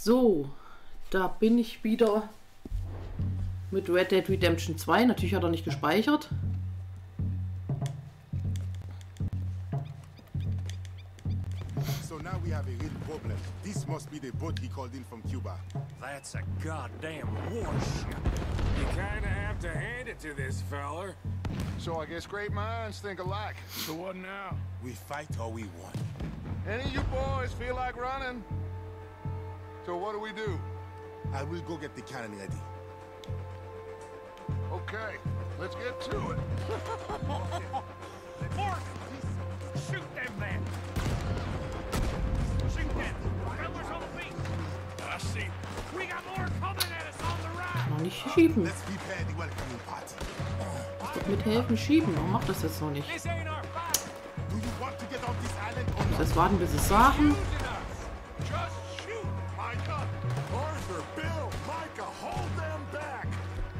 So, da bin ich wieder mit Red Dead Redemption 2. Natürlich hat er nicht gespeichert. So now we have a real problem. This must be the boat he called in from Cuba. That's a goddamn warship. You kinda have to hand it to this feller. So I guess great minds think alike. So what now? We fight or we won. Any of you boys feel like running? So what do? I will go get the cannon ready. Okay, let's get to it. Morgan! Shoot them then! Shoot them! Fellers on the beach! I see. We got more coming at us on the right! Noch nicht schieben. Let's prepare the welcoming party. Muss doch mithelfen schieben. Warum macht das jetzt noch nicht? This ain't our fight! Do you want to get off this island or not? Jetzt warten, bis es sagen. Just shoot! Micah! Arthur, Bill, Micah, hold them back!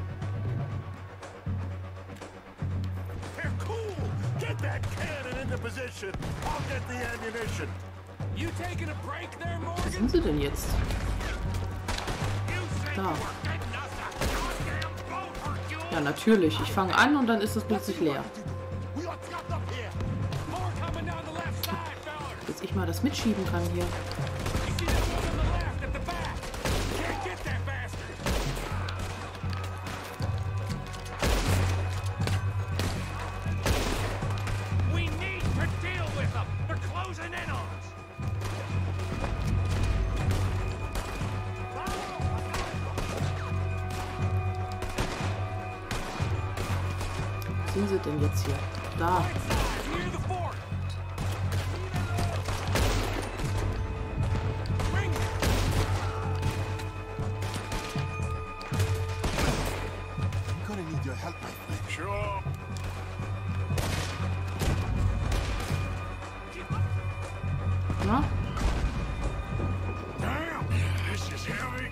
They're cool! Get that cannon into position! I'll get the ammunition! You taking a break there, Wo Morgan? sind sie denn jetzt? You said Da. you were getting us a goddamn boat for fuel! Ja, natürlich. Ich fange an und dann ist es plötzlich leer. We are trapped up here. More coming down the left side, fellers! Bis ich mal das mitschieben kann hier. You see that one on the left at the back? Can't get that bastard! We need to deal with them! They're closing in on us! Wo sind sie denn jetzt hier? Da. Near the fort! Bring it! I'm gonna need your help, my friend. Sure. Na? Damn! This is heavy!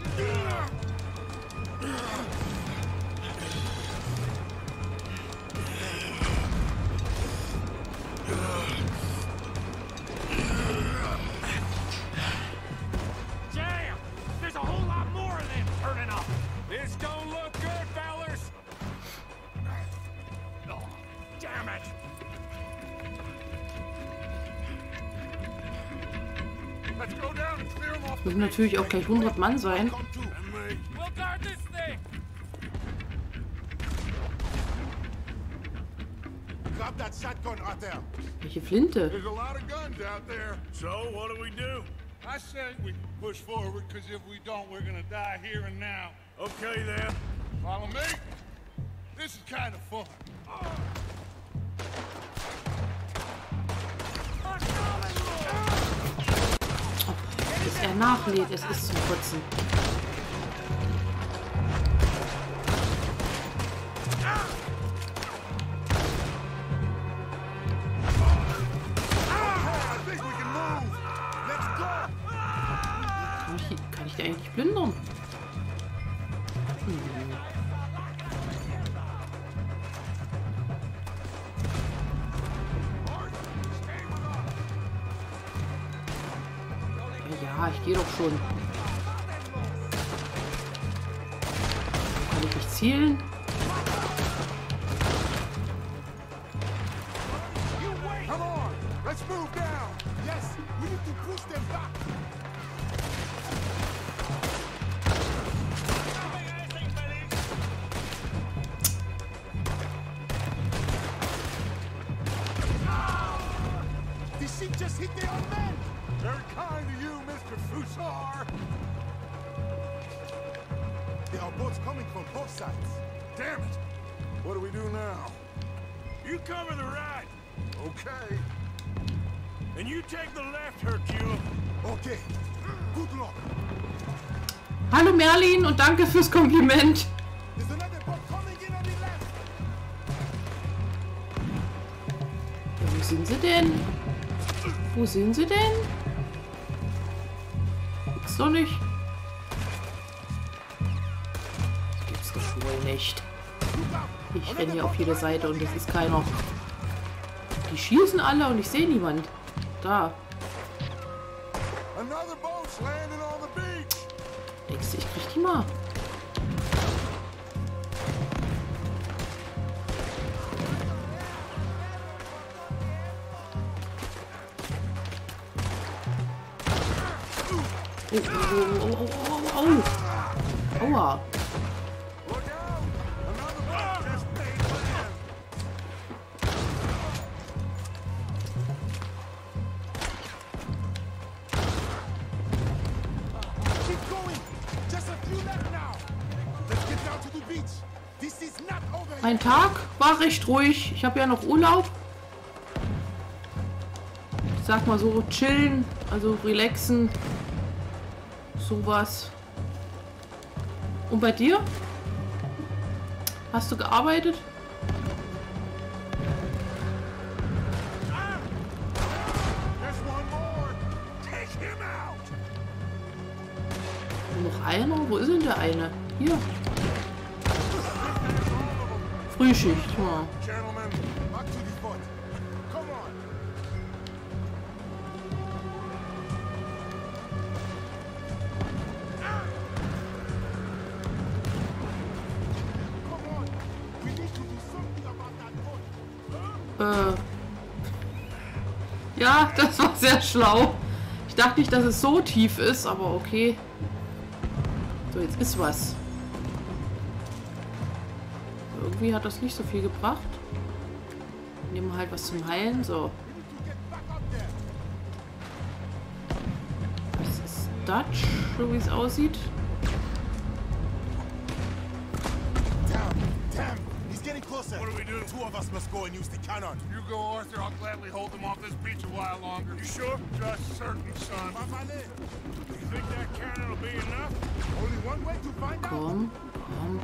Damn! There's a whole lot more of them turning up! This don't look good, fellers! Oh, damn it! Let's go down and clear them off. Müssen natürlich auch gleich 100 Mann sein. Come too. And me. We'll guard this thing! Grab that shotgun, Arthur. Welche Flinte? There's a lot of guns out there. So, what do we do? I said we push forward, because if we don't, we're gonna die here and now. Okay, then. Follow me? This is kind of fun. Bis er nachlädt, es ist zum Kotzen. I think we can move. Let's go. Kann ich die eigentlich plündern? Ja, ich gehe doch schon. Kann ich nicht zielen? Come on, let's move down. Yes, we need to push them back. The ship just hit their own men. Very kind of you, Mr. Fusar. There are boats coming from both sides. Damn it. What do we do now? You cover the right, Okay. and you take the left, Hercule. Okay. Good luck. Hallo Merlin und danke fürs Kompliment. There's another boat coming in on the left. Ja, wo sind sie denn? Wo sind sie denn? Gibt's doch nicht. Gibt's doch wohl nicht. Ich renne hier auf jede Seite und es ist keiner. Die schießen alle und ich sehe niemand. Da. Another boat's landing on the beach. Denkst du, ich krieg die mal? Aua. Keep going. Just a few left now. Let's get down to the beach. This is not over yet. Mein Tag war recht ruhig. Ich habe ja noch Urlaub. Ich sag mal so, chillen, also relaxen. Sowas. Und bei dir? Hast du gearbeitet? There's one more. Take him out. Noch einer? Wo ist denn der eine? Hier. Frühschicht. Ja. Gentlemen, Back to the fort. Come on. Come on. We need to do something about that boat. Ja, das war sehr schlau. Ich dachte nicht, dass es so tief ist, aber okay. So, jetzt ist was. Irgendwie hat das nicht so viel gebracht. Nehmen wir halt was zum Heilen. So. Das ist Dutch, so wie es aussieht. Damn. He's getting closer. what do we do? Two of us must go and use the cannon. You go, Arthur. I'll gladly hold them off this beach a while longer. You sure? Just certain, son. You think that cannon will be enough? Only one way to find out. Komm, komm.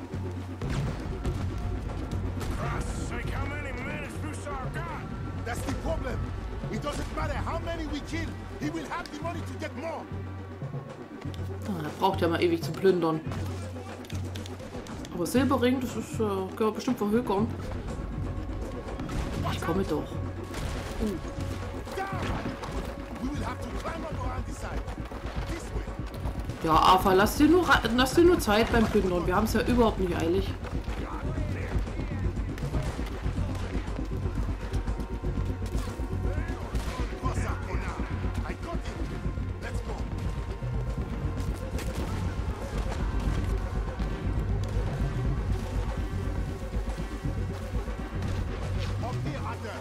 Christ's sake, how many men has Broussard got? That's the problem. It doesn't matter how many we kill. He will have the money to get more. Ah, da braucht ja mal ewig zu plündern. Aber Silberring, das ist, können wir bestimmt verhökern. Ich komme doch. Down. We will have to climb up around the side. This way. Ja, Arthur, lass dir nur Zeit beim Plündern. Wir haben es ja überhaupt nicht eilig. Closer for now. I got it. Let's go. Up here, Arthur.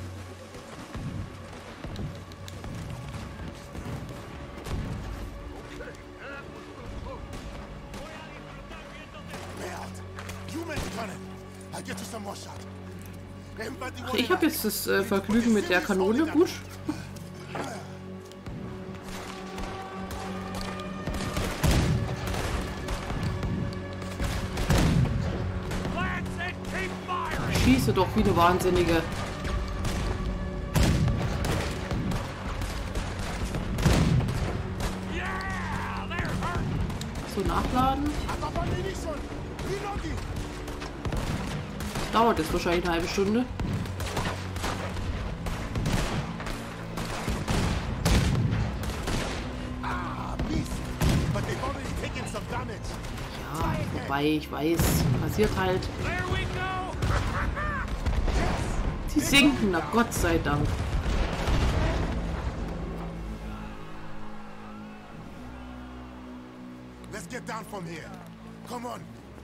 Bert, you make the cannon. I'll get you some more shot. Everybody Ach, ich habe jetzt das Vergnügen mit der Kanone. Gut. Lads, and keep firing! Schieße doch wie eine Wahnsinnige. Yeah, they're hurt! So, nachladen. I got ammunition. Reloading. Dauert jetzt wahrscheinlich eine halbe Stunde. Ah, beast. But they've already taken some damage. Ja, wobei, ich weiß. Passiert halt. There we go! Sie sinken, na Gott sei Dank. Let's get down from here. Come on.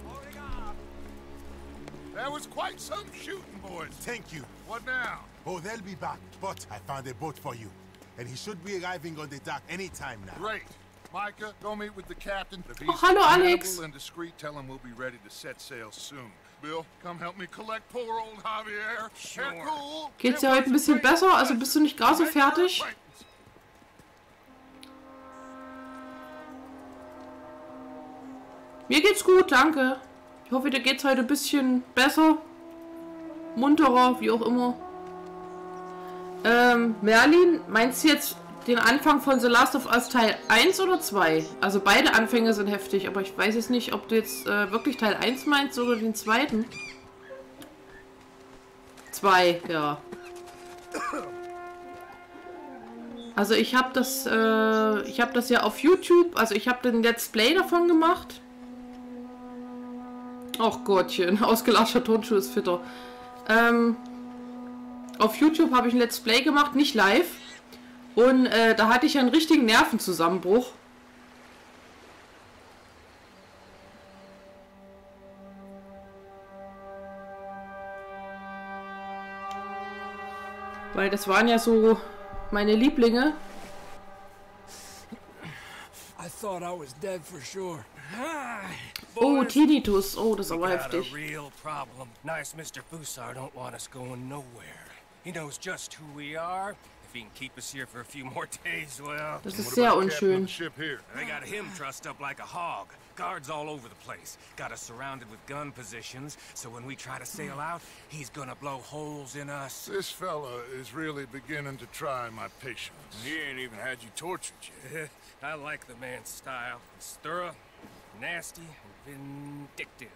That was quite some shooting, boys. Thank you. What now? Oh, they'll be back. But I found a boat for you. And he should be arriving on the dock anytime now. Great. Micah, go meet with the captain. If he's Oh, hallo, Alex. amenable and discreet, tell him we'll be ready to set sail soon. Bill, come help me collect poor old Javier. Sure. Cool. Geht's dir heute ein bisschen besser? Also bist du nicht gar so fertig? Mir geht's gut, danke. Ich hoffe, dir geht's heute ein bisschen besser. Munterer, wie auch immer. Merlin, meinst du jetzt den Anfang von The Last of Us Teil 1 oder 2? Also beide Anfänge sind heftig, aber ich weiß jetzt nicht, ob du jetzt wirklich Teil 1 meinst oder den zweiten. 2, ja. Also ich habe das ja auf YouTube, also ich habe den Let's Play davon gemacht. Ach Gottchen, ausgelatschter Turnschuh ist fitter. Auf YouTube habe ich ein Let's Play gemacht, nicht live. Und da hatte ich einen richtigen Nervenzusammenbruch. Weil das waren ja so meine Lieblinge. I thought I was dead for sure. Oh, Tinnitus. Oh, das ist aber We got a heftig. real problem. Nice Mr. Fusar don't want us going nowhere. He knows just who we are. If he can keep us here for a few more days, well, Das ist sehr unschön. Ship here. they got him trussed up like a hog. Guards all over the place. Got us surrounded with gun positions, so when we try to sail out, he's gonna blow holes in us. This fella is really beginning to try my patience. He ain't even had you tortured yet. I like the man's style. It's thorough, nasty, and vindictive.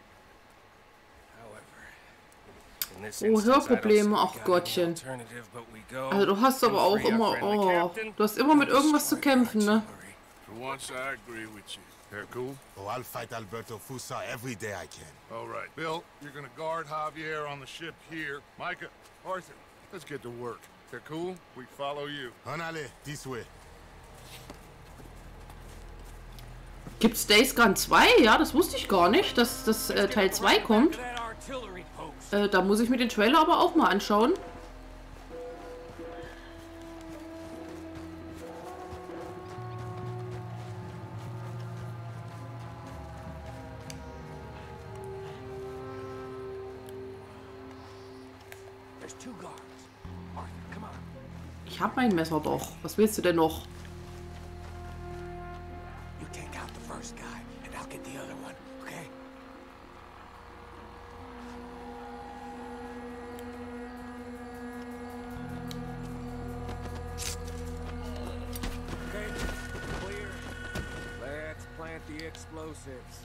However, in this Oh, instance, I don't Hörprobleme, see ach we got any Gottchen. alternative, but we go Also du hast aber and auch free our immer, friendly oh, captain du hast immer mit and irgendwas zu destroy kämpfen, ne? artillery. For once, I agree with you. Hercule? Oh, I'll fight Alberto Fusa every day I can. All right. Bill, you're gonna guard Javier on the ship here. Micah, Arthur, let's get to work. Hercule, we follow you. Honale, this way. Gibt's Days Gone 2? Ja, das wusste ich gar nicht, dass das Teil 2 kommt. That artillery post. Da muss ich mir den Trailer aber auch mal anschauen. There's two guards. Arthur, come on. Ich habe mein Messer doch. Was willst du denn noch? You take out the first guy, and I'll get the other one, okay? Okay, clear. Let's plant the explosives.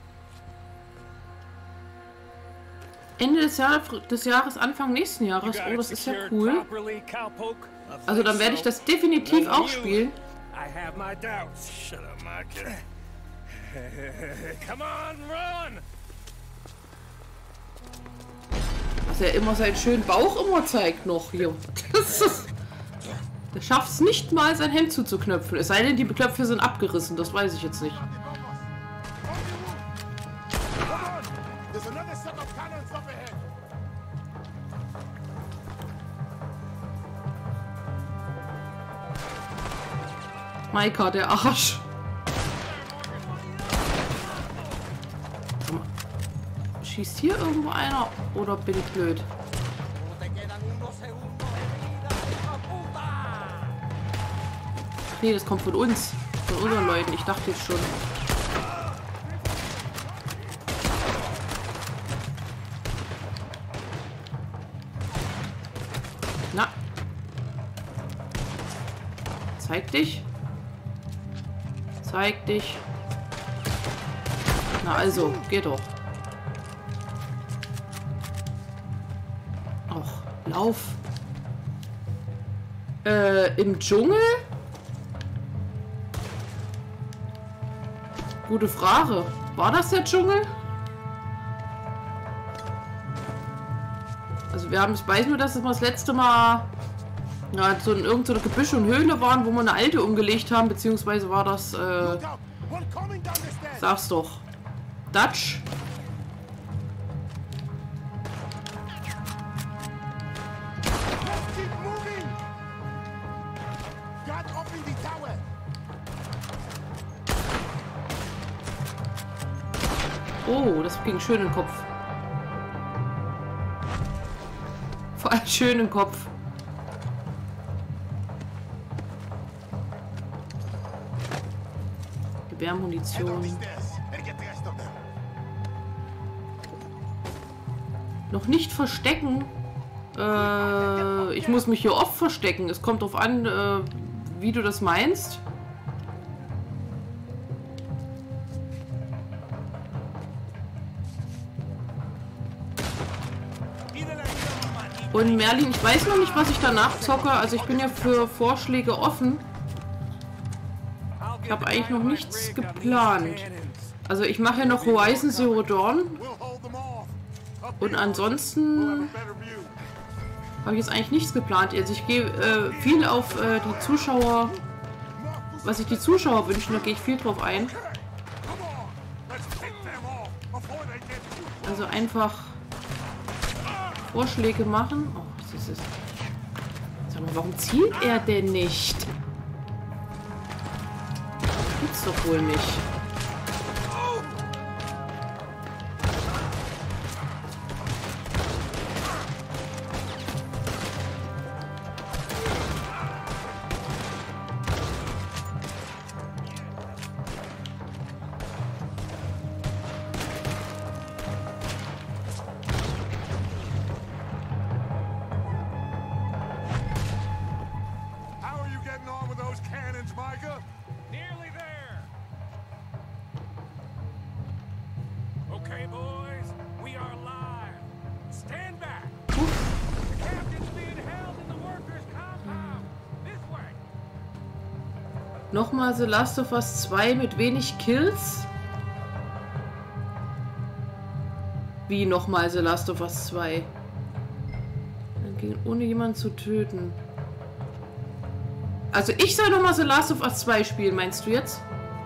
Ende des Jahres, Anfang nächsten Jahres. Oh, das ist ja cool. Also dann werde ich das definitiv auch spielen. I have my doubts. Shut up, Micah. Come on, run! Dass er immer seinen schönen Bauch immer zeigt noch hier. Das ist, der schafft es nicht mal, sein Hemd zuzuknöpfen. Es sei denn, die Knöpfe sind abgerissen. Das weiß ich jetzt nicht. Come on! There's another set of cannons up ahead. Maika, der Arsch. Schießt hier irgendwo einer? Oder bin ich blöd? Nee, das kommt von uns. Von unseren Leuten. Ich dachte jetzt schon. Na. Zeig dich. Zeig dich. Na also, geh doch. Och, lauf. Im Dschungel? Gute Frage. War das der Dschungel? Also wir haben, ich weiß nur, dass wir das letzte Mal ja, so in irgendeiner Gebüsch und Höhle waren, wo wir eine alte umgelegt haben, beziehungsweise war das, Look out! One coming down the stairs! sag's doch, Dutch. Let's keep moving! Guard open the tower! Oh, das ging schön in den Kopf. Vor allem schön im Kopf. Head on the Gewehrmunition. stairs and get the rest of them. Noch nicht verstecken. Ich muss mich hier oft verstecken. Es kommt drauf an, wie du das meinst. Und Merlin, ich weiß noch nicht, was ich danach zocke. Also ich bin ja für Vorschläge offen. Ich habe eigentlich noch nichts geplant. Also ich mache ja noch Horizon Zero Dawn. Und ansonsten habe ich jetzt eigentlich nichts geplant. Also ich gehe viel auf die Zuschauer, was sich die Zuschauer wünschen, da gehe ich viel drauf ein. Also einfach Vorschläge machen. Oh, was ist das? Sag mal, warum zielt er denn nicht? Das gibt's doch wohl nicht. Nearly there. Okay, boys, we are live. Stand back. The captain's being held in the workers' compound. This way. Nochmal The Last of Us 2 mit wenig Kills. Wie nochmal The Last of Us 2? Ohne jemanden zu töten. Also ich soll nochmal The Last of Us 2 spielen, meinst du jetzt?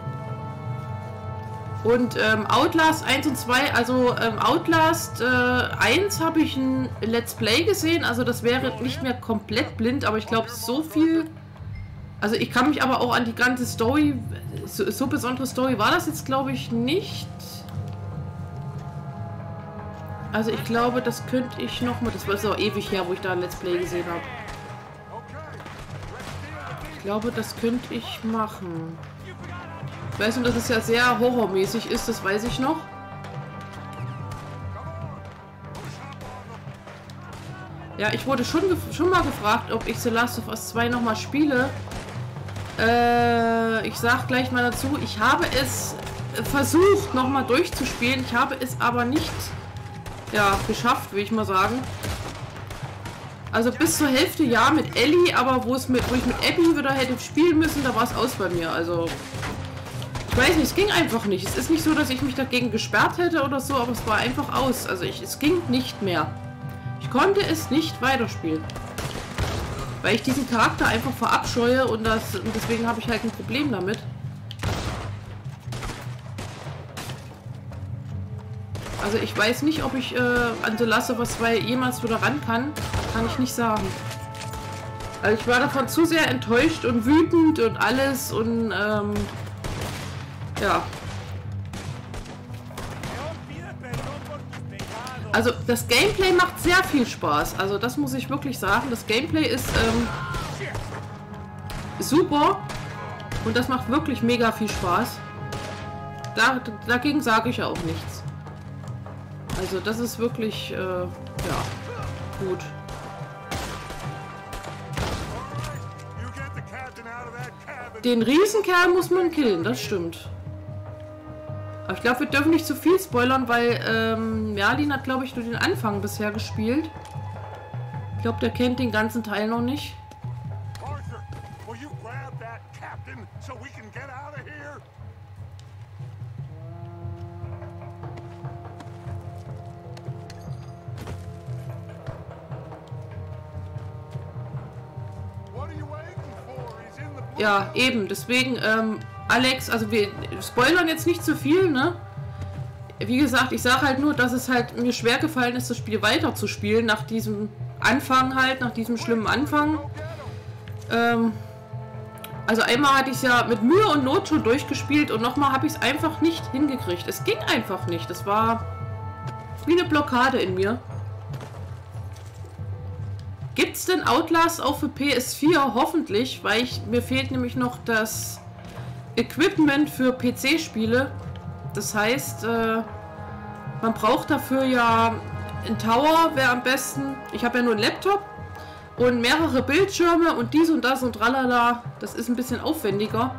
Und Outlast 1 und 2, also Outlast 1 habe ich ein Let's Play gesehen, also das wäre nicht mehr komplett blind, aber ich glaube so viel... Also ich kann mich aber auch an die ganze Story, so besondere Story war das jetzt glaube ich nicht. Also ich glaube, das könnte ich nochmal, das war so ewig her, wo ich da ein Let's Play gesehen habe. Ich glaube, das könnte ich machen. Ich weiß nur, dass es ja sehr horrormäßig ist, das weiß ich noch. Ja, ich wurde schon mal gefragt, ob ich The Last of Us 2 nochmal spiele. Ich sag gleich mal dazu, ich habe es versucht nochmal durchzuspielen. Ich habe es aber nicht geschafft, will ich mal sagen. Also bis zur Hälfte ja mit Ellie, aber wo ich mit Abby wieder hätte spielen müssen, da war es aus bei mir. Also ich weiß nicht, es ging einfach nicht. Es ist nicht so, dass ich mich dagegen gesperrt hätte oder so, aber es war einfach aus. Also es ging nicht mehr. Ich konnte es nicht weiterspielen. Weil ich diesen Charakter einfach verabscheue und deswegen habe ich halt ein Problem damit. Also ich weiß nicht, ob ich an The Last of Us 2 jemals wieder ran kann. Kann ich nicht sagen. Also ich war davon zu sehr enttäuscht und wütend und alles und ja. Also das Gameplay macht sehr viel Spaß. Also das muss ich wirklich sagen. Das Gameplay ist super und das macht wirklich mega viel Spaß. Dagegen sage ich ja auch nichts. Also das ist wirklich, ja, gut. Den Riesenkerl muss man killen, das stimmt. Aber ich glaube, wir dürfen nicht zu viel spoilern, weil Merlin hat, glaube ich, nur den Anfang bisher gespielt. Ich glaube, der kennt den ganzen Teil noch nicht. Ja, eben. Deswegen, Alex, also wir spoilern jetzt nicht zu viel, ne? Wie gesagt, ich sage halt nur, dass es halt mir schwer gefallen ist, das Spiel weiterzuspielen, nach diesem Anfang halt, nach diesem schlimmen Anfang. Also einmal hatte ich es ja mit Mühe und Not schon durchgespielt und nochmal habe ich es einfach nicht hingekriegt. Es ging einfach nicht. Das war wie eine Blockade in mir. Gibt es denn Outlast auch für PS4? Hoffentlich, weil mir fehlt nämlich noch das Equipment für PC-Spiele. Das heißt, man braucht dafür ja ein Tower, wäre am besten. Ich habe ja nur einen Laptop und mehrere Bildschirme und dies und das und tralala. Das ist ein bisschen aufwendiger.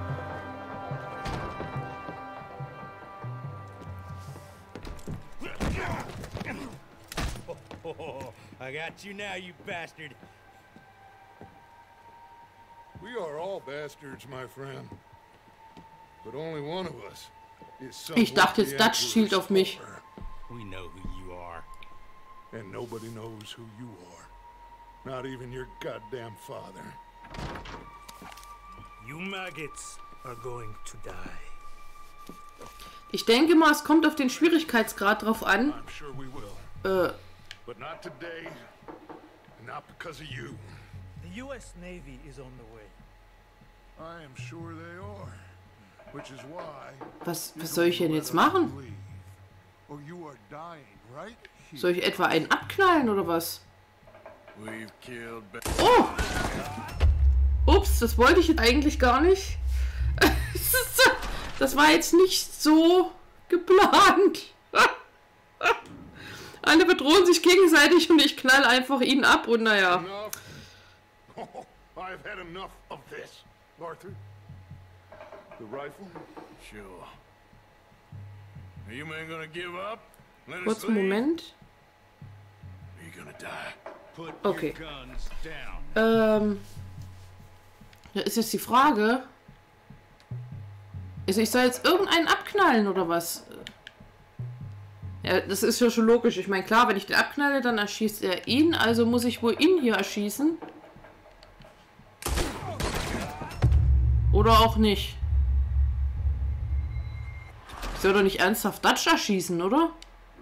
I got you now, you bastard. We are all bastards, my friend. but only one of us is Ich dachte jetzt, somewhat the Dutch zielt auf mich. Emperor's We know who you are. follower. And nobody knows who you are. Not even your goddamn father. You maggots are going to die. Ich denke mal, es kommt auf den Schwierigkeitsgrad drauf an. I'm sure we will. Äh, But not today. And not because of you. The U.S. Navy is on the way. I am sure they are. Which is why... was soll ich denn jetzt machen? Leave. Or you are dying, right? Soll ich etwa einen abknallen oder was? We've killed... Oh! Ups, das wollte ich jetzt eigentlich gar nicht. Das war jetzt nicht so geplant. Alle bedrohen sich gegenseitig und ich knall einfach ihn ab und naja. Enough. Oh, I've had enough of this. Arthur? The rifle? Sure. Are you men gonna give up? Let us Kurzen leave? Moment. Are you gonna die? Put Okay. your guns down. Da ist jetzt die Frage. Also ich soll jetzt irgendeinen abknallen oder was? Ja, das ist ja schon logisch. Ich meine, klar, wenn ich den abknalle, dann erschießt er ihn. Also muss ich wohl ihn hier erschießen. Oder auch nicht. Ich soll doch nicht ernsthaft Dutch erschießen, oder?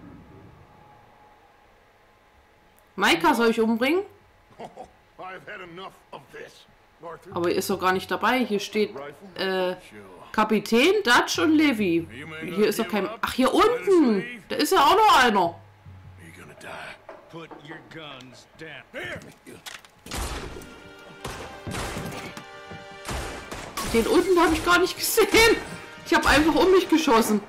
Maika soll ich umbringen? Oh, I've had enough of this. Arthur? Aber er ist doch gar nicht dabei. Hier steht Sure. Kapitän, Dutch und Levi. Hier ist doch kein... Ach, hier unten! Da ist ja auch noch einer. Are you gonna die? Put your guns down. Here! Den unten habe ich gar nicht gesehen. Ich habe einfach um mich geschossen.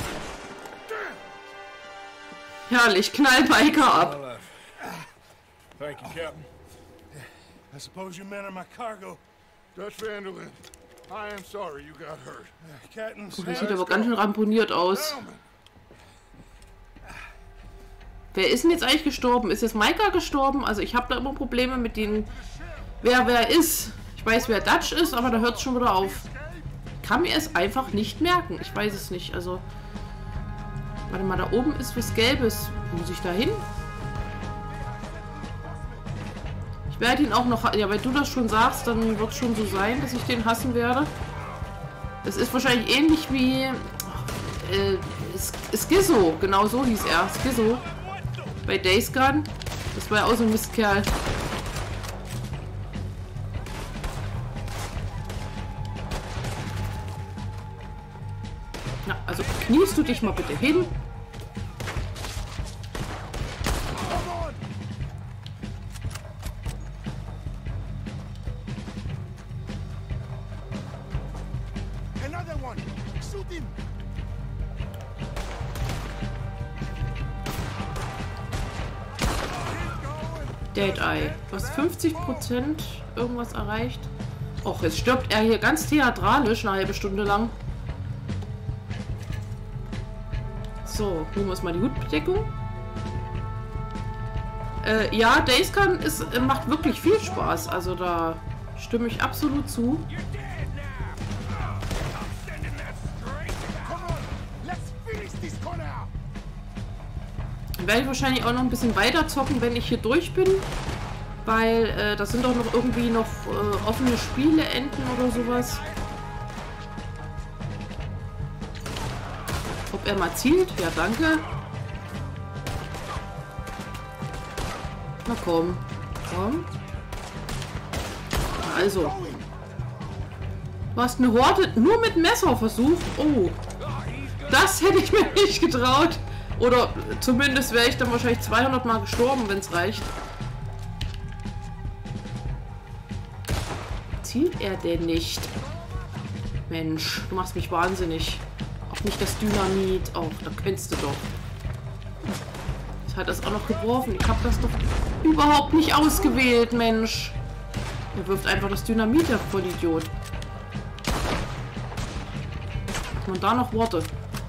Herrlich, knall Biker ab. Thank you, Captain. I suppose you men are my cargo. Dutch Vanderlyn, I am sorry you got hurt. Captain, Oh, das sieht aber ganz schön ramponiert aus. Gentlemen, Wer ist denn jetzt eigentlich gestorben? Ist jetzt Maika gestorben? Also ich habe da immer Probleme mit denen, wer ist. Ich weiß, wer Dutch ist, aber da hört es schon wieder auf. Ich kann mir es einfach nicht merken. Ich weiß es nicht. Also, warte mal, da oben ist was Gelbes. Muss ich da hin? Ich werde ihn auch noch... Ja, weil du das schon sagst, dann wird es schon so sein, dass ich den hassen werde. Das ist wahrscheinlich ähnlich wie... Skizzo. Genau so hieß er. Skizzo. Bei Days Gone. Das war ja auch so ein Mistkerl. Na, also kniest du dich mal bitte hin. another one. Shoot him. Dead Eye. Was 50% irgendwas erreicht. Och, jetzt stirbt er hier ganz theatralisch eine halbe Stunde lang. So, holen wir uns mal die Hutbedeckung. Ja, Days Gone macht wirklich viel Spaß. Also da stimme ich absolut zu. You're dead now. I'm sending that straight. Come on. Let's finish this corner. Werde ich wahrscheinlich auch noch ein bisschen weiter zocken, wenn ich hier durch bin. Weil das sind doch noch irgendwie noch offene Spiele enden oder sowas. Ob er mal zielt? Ja, danke. Na komm. Komm. Also. Du hast eine Horde nur mit Messer versucht. Oh. Das hätte ich mir nicht getraut. Oder zumindest wäre ich dann wahrscheinlich 200 Mal gestorben, wenn es reicht. Zielt er denn nicht? Mensch, du machst mich wahnsinnig. Auch nicht das Dynamit. Oh, da kennst du doch. Jetzt hat das auch noch geworfen. Ich habe das doch überhaupt nicht ausgewählt, Mensch. Er wirft einfach das Dynamit, der Vollidiot. Hat man da noch Worte?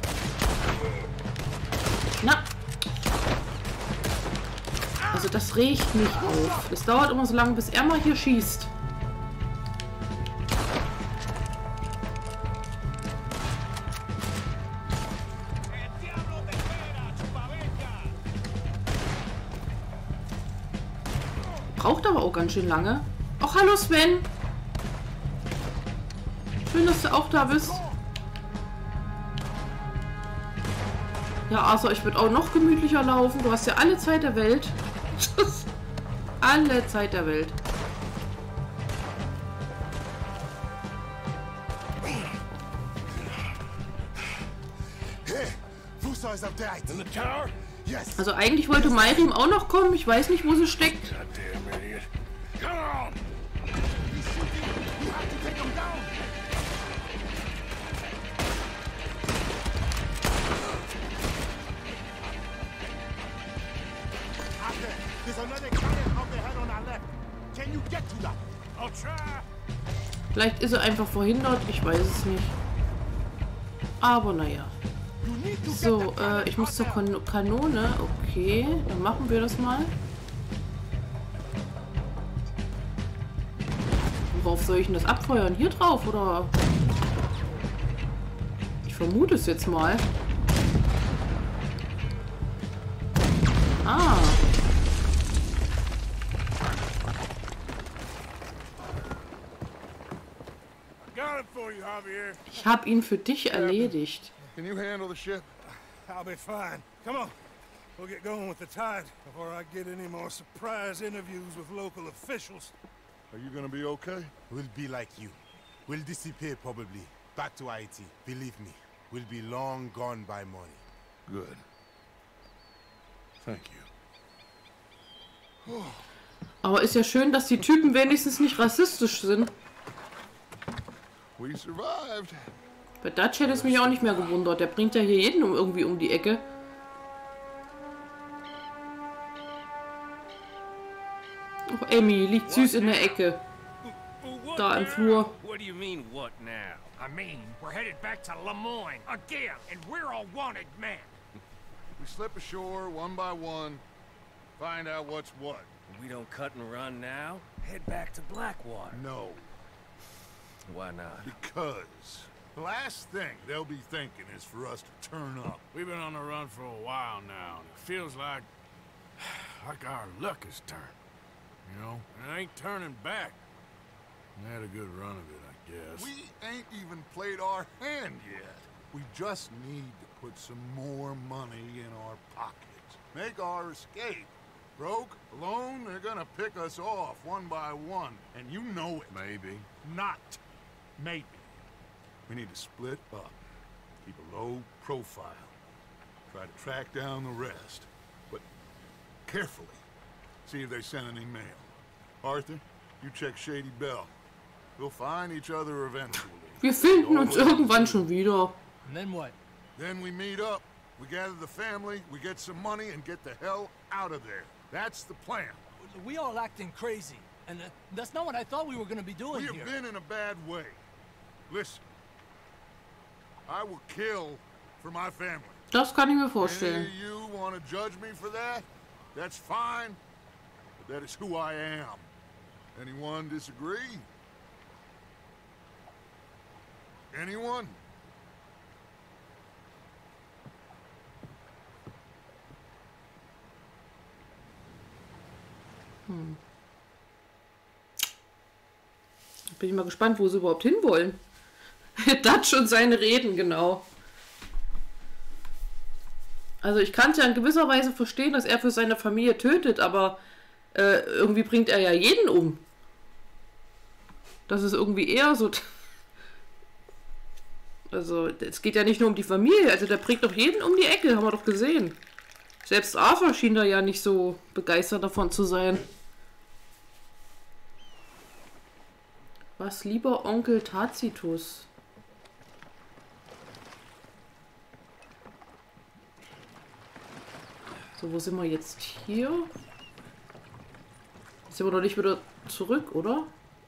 Na. Also das regt mich auf. Es dauert immer so lange, bis er mal hier schießt. Braucht aber auch ganz schön lange. Ach, hallo Sven. Schön, dass du auch da bist. Ja, Arthur, ich würde auch noch gemütlicher laufen. Du hast ja alle Zeit der Welt. Alle Zeit der Welt. Fußball up there. In the tower? Yes. Also eigentlich wollte Mayrim auch noch kommen. Ich weiß nicht, wo sie steckt. Goddamn idiot. Come on! He's shooting. You have to take him down. After, there's another cannon up ahead on our left. Can you get to that? I'll try. Vielleicht ist er einfach verhindert. Ich weiß es nicht. Aber naja. You need to So, get the cannon ich muss zur out there. Kanone. Okay, dann machen wir das mal. Worauf soll ich denn das abfeuern? Hier drauf, oder? Ich vermute es jetzt mal. Ah. Got it for you, Javier. Ich habe ihn für dich erledigt. Can you handle the ship? I'll be fine. Come on. We'll get going with the tide before I get any more surprise interviews with local officials. Are you gonna be okay? We'll be like you. We'll disappear probably. Back to Haiti. Believe me. We'll be long gone by morning. Good. Thank you. Aber ist ja schön, dass die Typen wenigstens nicht rassistisch sind. We survived. Bei Dutch hätte es mich auch nicht mehr gewundert. Der bringt ja hier jeden irgendwie um die Ecke. Oh, Emmy liegt süß in der Ecke. Da im Flur. What do you mean, what now? I mean, we're headed back to Lemoyne again, and we're all wanted men. We slip ashore one by one, find out what's what. We don't cut and run now? Head back to Blackwater. No, Why not? because the last thing they'll be thinking is for us to turn up. We've been on the run for a while now, and it feels like our luck has turned. You know, and it ain't turning back. We had a good run of it, I guess. We ain't even played our hand yet. We just need to put some more money in our pockets. Make our escape. Broke, alone, they're gonna pick us off one by one. And you know it. Maybe. Not maybe. We need to split up. Keep a low profile. Try to track down the rest. But carefully. See if they sent any mail. Arthur, you check Shady Bell. We'll find each other eventually. Wir finden uns irgendwann schon wieder. And then what? Then we meet up, we gather the family, we get some money, and get the hell out of there. That's the plan. We all acting crazy, and that's not what I thought we were going to be doing We have here. been in a bad way. Listen, I will kill for my family. Das kann ich mir Any vorstellen. of you want to judge me for that? That's fine, but that is who I am. Anyone disagree? Anyone? Bin ich mal gespannt, wo sie überhaupt hinwollen. Dutch und seine Reden, genau. Also ich kann es ja in gewisser Weise verstehen, dass er für seine Familie tötet, aber irgendwie bringt er ja jeden um. Das ist irgendwie eher so... Also es geht ja nicht nur um die Familie, also der bringt doch jeden um die Ecke, haben wir doch gesehen. Selbst Arthur schien da ja nicht so begeistert davon zu sein. Was, lieber Onkel Tacitus? So, wo sind wir jetzt? Hier? Sind wir doch nicht wieder zurück, oder?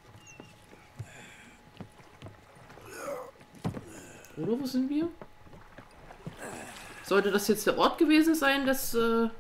Oder wo sind wir? Sollte das jetzt der Ort gewesen sein, dass...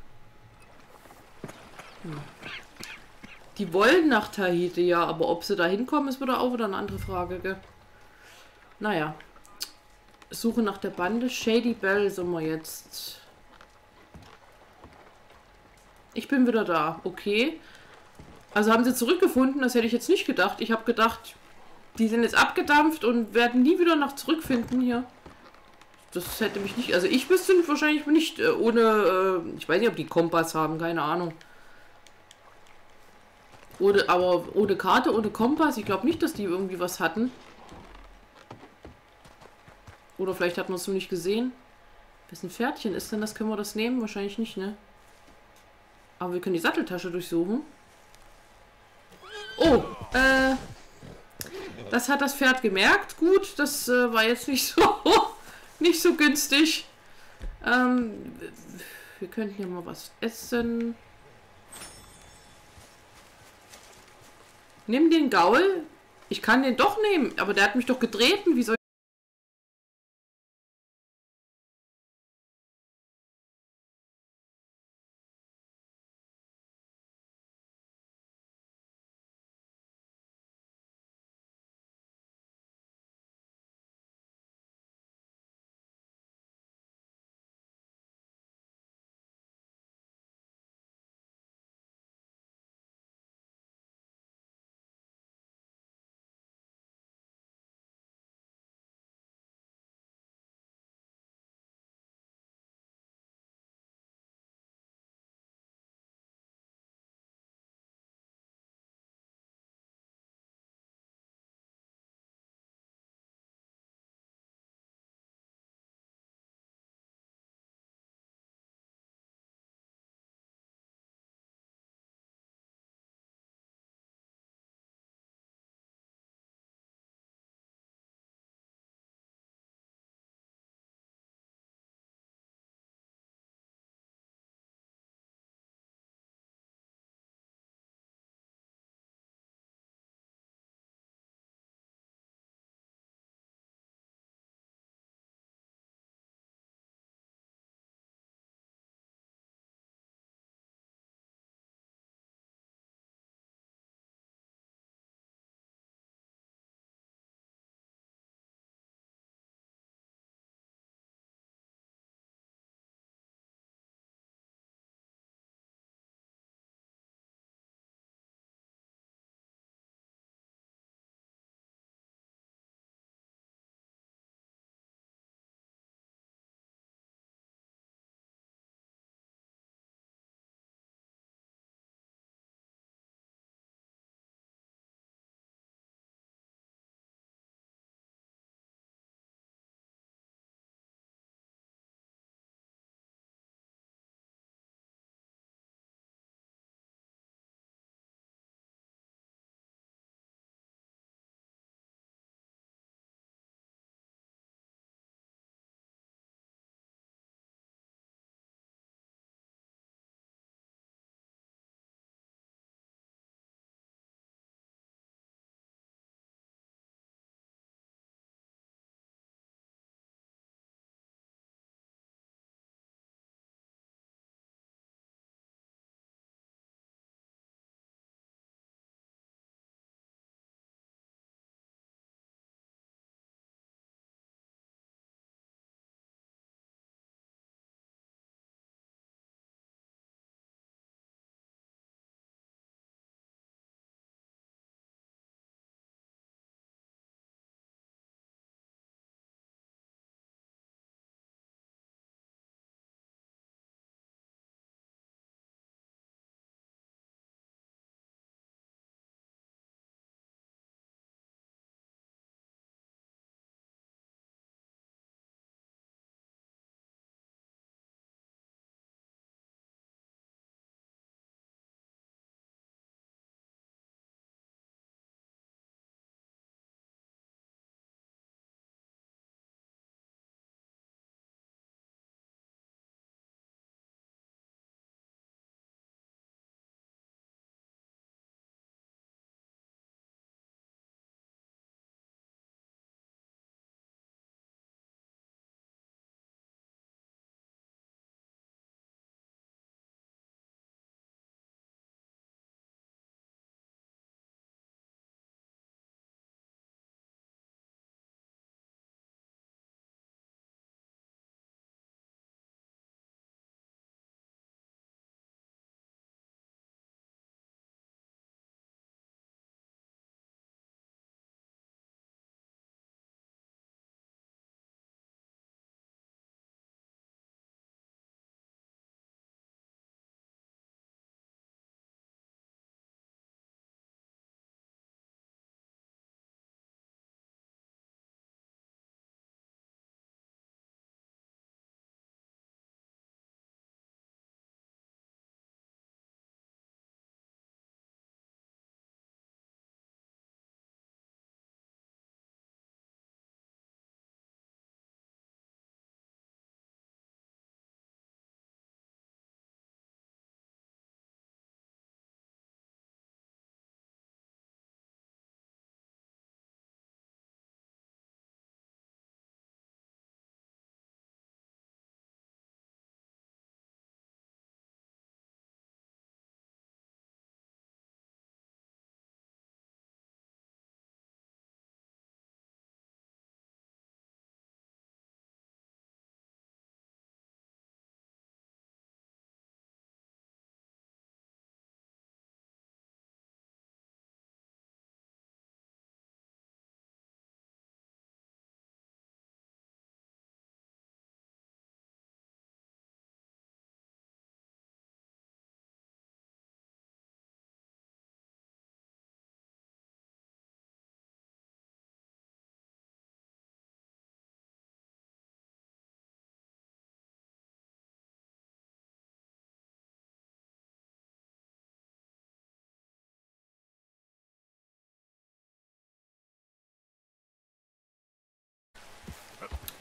Die wollen nach Tahiti, ja, aber ob sie da hinkommen, ist wieder auch wieder eine andere Frage, gell? Naja. Suche nach der Bande. Shady Bell sind wir jetzt. Ich bin wieder da, okay. Also haben sie zurückgefunden, das hätte ich jetzt nicht gedacht. Ich habe gedacht, die sind jetzt abgedampft und werden nie wieder nach zurückfinden hier. Das hätte mich nicht... Also ich wüsste wahrscheinlich nicht ohne... ich weiß nicht, ob die Kompass haben, keine Ahnung. Aber ohne Karte, ohne Kompass, ich glaube nicht, dass die irgendwie was hatten. Oder vielleicht hat man es so nicht gesehen. Wessen Pferdchen ist denn das? Können wir das nehmen? Wahrscheinlich nicht, ne? Aber wir können die Satteltasche durchsuchen. Oh, das hat das Pferd gemerkt. Gut, das war jetzt nicht so, nicht so günstig. Wir könnten hier mal was essen. Nimm den Gaul. Ich kann den doch nehmen, aber der hat mich doch getreten. Wie soll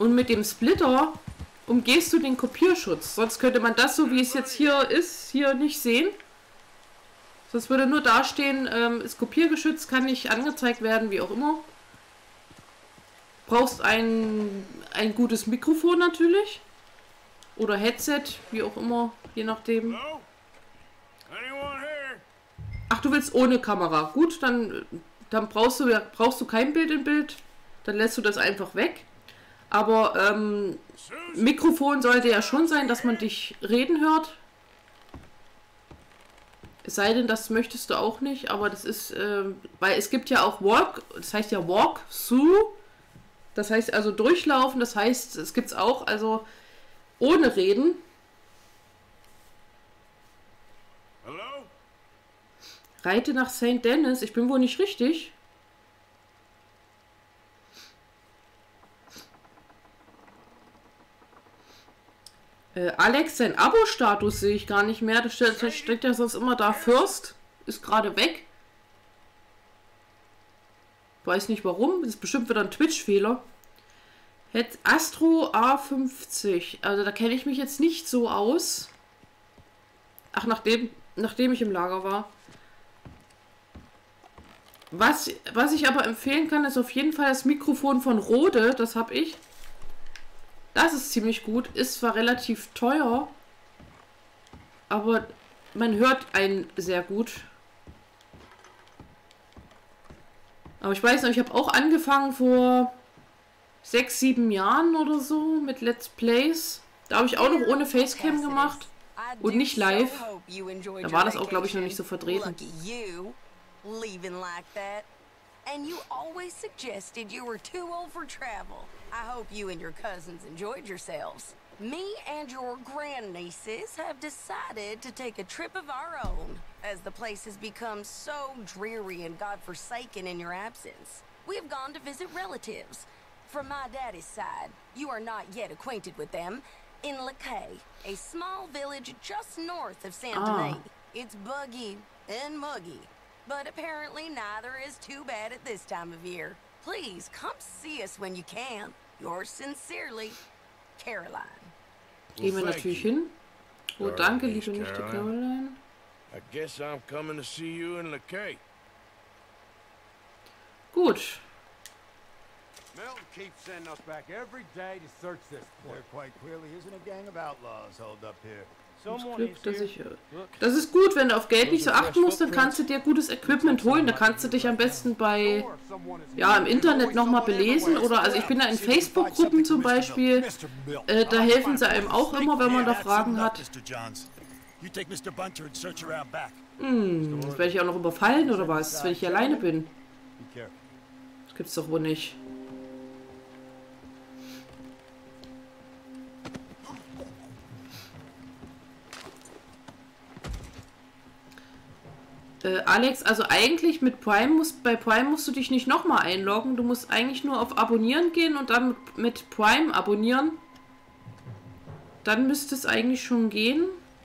Und mit dem Splitter umgehst du den Kopierschutz. Sonst könnte man das, so wie es jetzt hier ist, hier nicht sehen. Sonst würde nur dastehen, ist kopiergeschützt, kann nicht angezeigt werden, wie auch immer. Brauchst ein gutes Mikrofon natürlich. Oder Headset, wie auch immer, je nachdem. Ach, du willst ohne Kamera. Gut, dann brauchst du kein Bild in Bild. Dann lässt du das einfach weg. Aber Mikrofon sollte ja schon sein, dass man dich reden hört. Es sei denn, das möchtest du auch nicht. Aber das ist, weil es gibt ja auch das heißt ja Walk-Through. Das heißt also durchlaufen. Das heißt, es gibt es auch, also ohne Reden. Hello? Reite nach St. Denis. Ich bin wohl nicht richtig. Alex, sein Abo-Status sehe ich gar nicht mehr. Das steht ja sonst immer da. First ist gerade weg. Weiß nicht warum. Das ist bestimmt wieder ein Twitch-Fehler. Astro A50. Also da kenne ich mich jetzt nicht so aus. Ach, nachdem ich im Lager war. Was ich aber empfehlen kann, ist auf jeden Fall das Mikrofon von Rode. Das habe ich. Das ist ziemlich gut. Ist zwar relativ teuer, aber man hört einen sehr gut. Aber ich weiß noch, ich habe auch angefangen vor 6, 7 Jahren oder so mit Let's Plays. Da habe ich auch noch ohne Facecam gemacht und nicht live. Da war das auch, glaube ich, noch nicht so vertreten. And you always suggested you were too old for travel. I hope you and your cousins enjoyed yourselves. Me and your grandnieces have decided to take a trip of our own, as the place has become so dreary and godforsaken in your absence. We have gone to visit relatives. From my daddy's side, you are not yet acquainted with them, in Lakay, a small village just north of Saint-Denis. It's buggy and muggy. But apparently neither is too bad at this time of year. Please come see us when you can. Yours sincerely, Caroline. Gehen wir natürlich hin. Oh, danke, liebe Nichte Caroline. I guess I'm coming to see you in Lakay. Gut. Milton keeps sending us back every day to search this place. There quite clearly isn't a gang of outlaws holed up here. Glück, dass ich, das ist gut, wenn du auf Geld nicht so achten musst, dann kannst du dir gutes Equipment holen. Da kannst du dich am besten bei, ja, im Internet nochmal belesen. Oder, also ich bin da in Facebook-Gruppen zum Beispiel, da helfen sie einem auch immer, wenn man da Fragen hat. Jetzt werde ich auch noch überfallen, oder was? Wenn ich hier alleine bin. Das gibt's doch wohl nicht. Alex, also eigentlich bei Prime musst du dich nicht nochmal einloggen. Du musst eigentlich nur auf Abonnieren gehen und dann mit Prime abonnieren. Dann müsste es eigentlich schon gehen.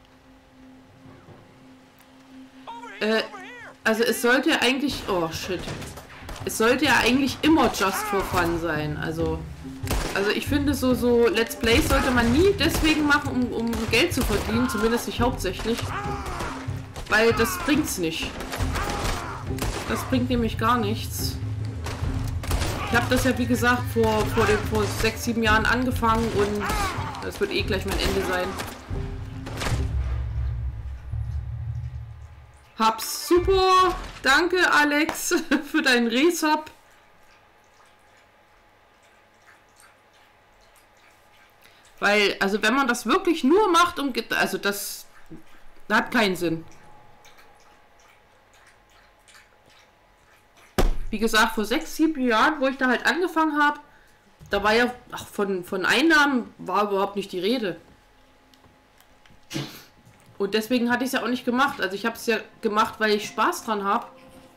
Also es sollte ja eigentlich... Oh, shit. Es sollte ja eigentlich immer just for fun sein. Also ich finde, so Let's Plays sollte man nie deswegen machen, um Geld zu verdienen. Zumindest nicht hauptsächlich. Weil das bringt's nicht. Das bringt nämlich gar nichts. Ich habe das ja, wie gesagt, vor 6, 7 Jahren angefangen und das wird eh gleich mein Ende sein. Hab's super. Danke, Alex, für deinen Resub. Weil, also wenn man das wirklich nur macht, also das hat keinen Sinn. Wie gesagt, vor 6, 7 Jahren, wo ich da halt angefangen habe, da war ja, von Einnahmen war überhaupt nicht die Rede. Und deswegen hatte ich es ja auch nicht gemacht. Also ich habe es ja gemacht, weil ich Spaß dran habe.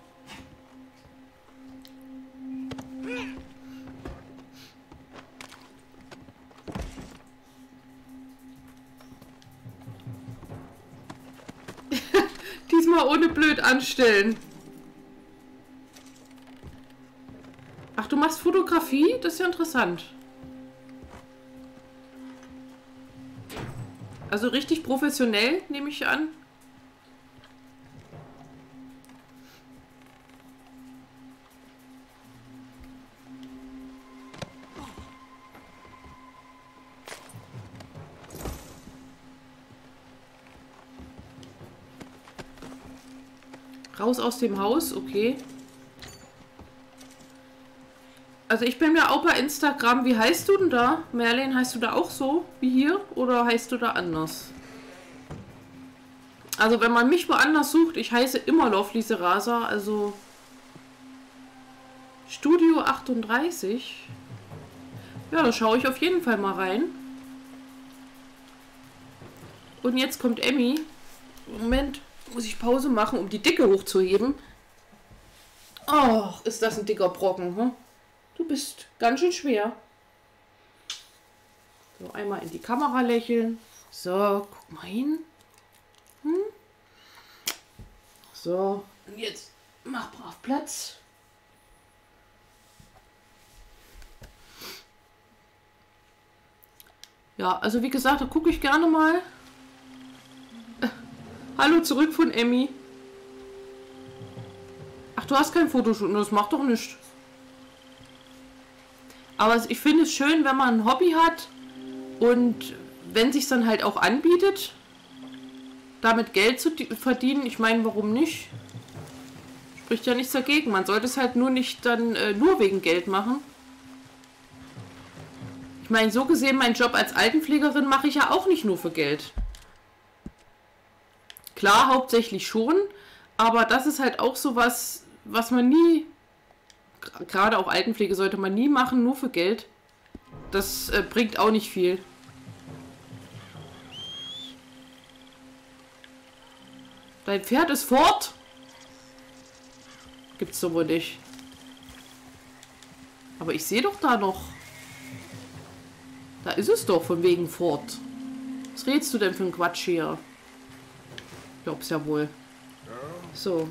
Diesmal ohne blöd anstellen. Ach, du machst Fotografie? Das ist ja interessant. Also richtig professionell, nehme ich an. Raus aus dem Haus, okay. Also ich bin ja auch bei Instagram. Wie heißt du denn da? Merlin, heißt du da auch so wie hier? Oder heißt du da anders? Also wenn man mich woanders sucht, ich heiße immer Lovely Serasa, also Studio 38. Ja, da schaue ich auf jeden Fall mal rein. Und jetzt kommt Emmy. Moment, muss ich Pause machen, um die Dicke hochzuheben. Oh, ist das ein dicker Brocken, hm? Du bist ganz schön schwer. So, einmal in die Kamera lächeln. So, guck mal hin. Hm? So, und jetzt mach brav Platz. Ja, also wie gesagt, da gucke ich gerne mal. Hallo zurück von Emmy. Ach, du hast kein Fotoshooting, das macht doch nichts. Aber ich finde es schön, wenn man ein Hobby hat und wenn sich dann halt auch anbietet, damit Geld zu verdienen. Ich meine, warum nicht? Spricht ja nichts dagegen. Man sollte es halt nur nicht dann nur wegen Geld machen. Ich meine, so gesehen, meinen Job als Altenpflegerin mache ich ja auch nicht nur für Geld. Klar, hauptsächlich schon, aber das ist halt auch so was, was man nie, gerade auch Altenpflege sollte man nie machen, nur für Geld. Das bringt auch nicht viel. Dein Pferd ist fort? Gibt's doch wohl nicht. Aber ich sehe doch da noch. Da ist es doch, von wegen fort. Was redest du denn für einen Quatsch hier? Ich glaub's ja wohl. So.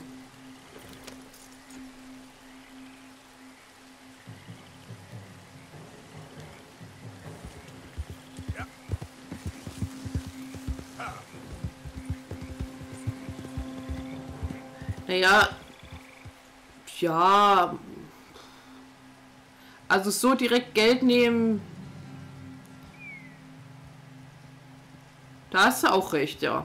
Naja. Ja. Also so direkt Geld nehmen. Da hast du auch recht, ja.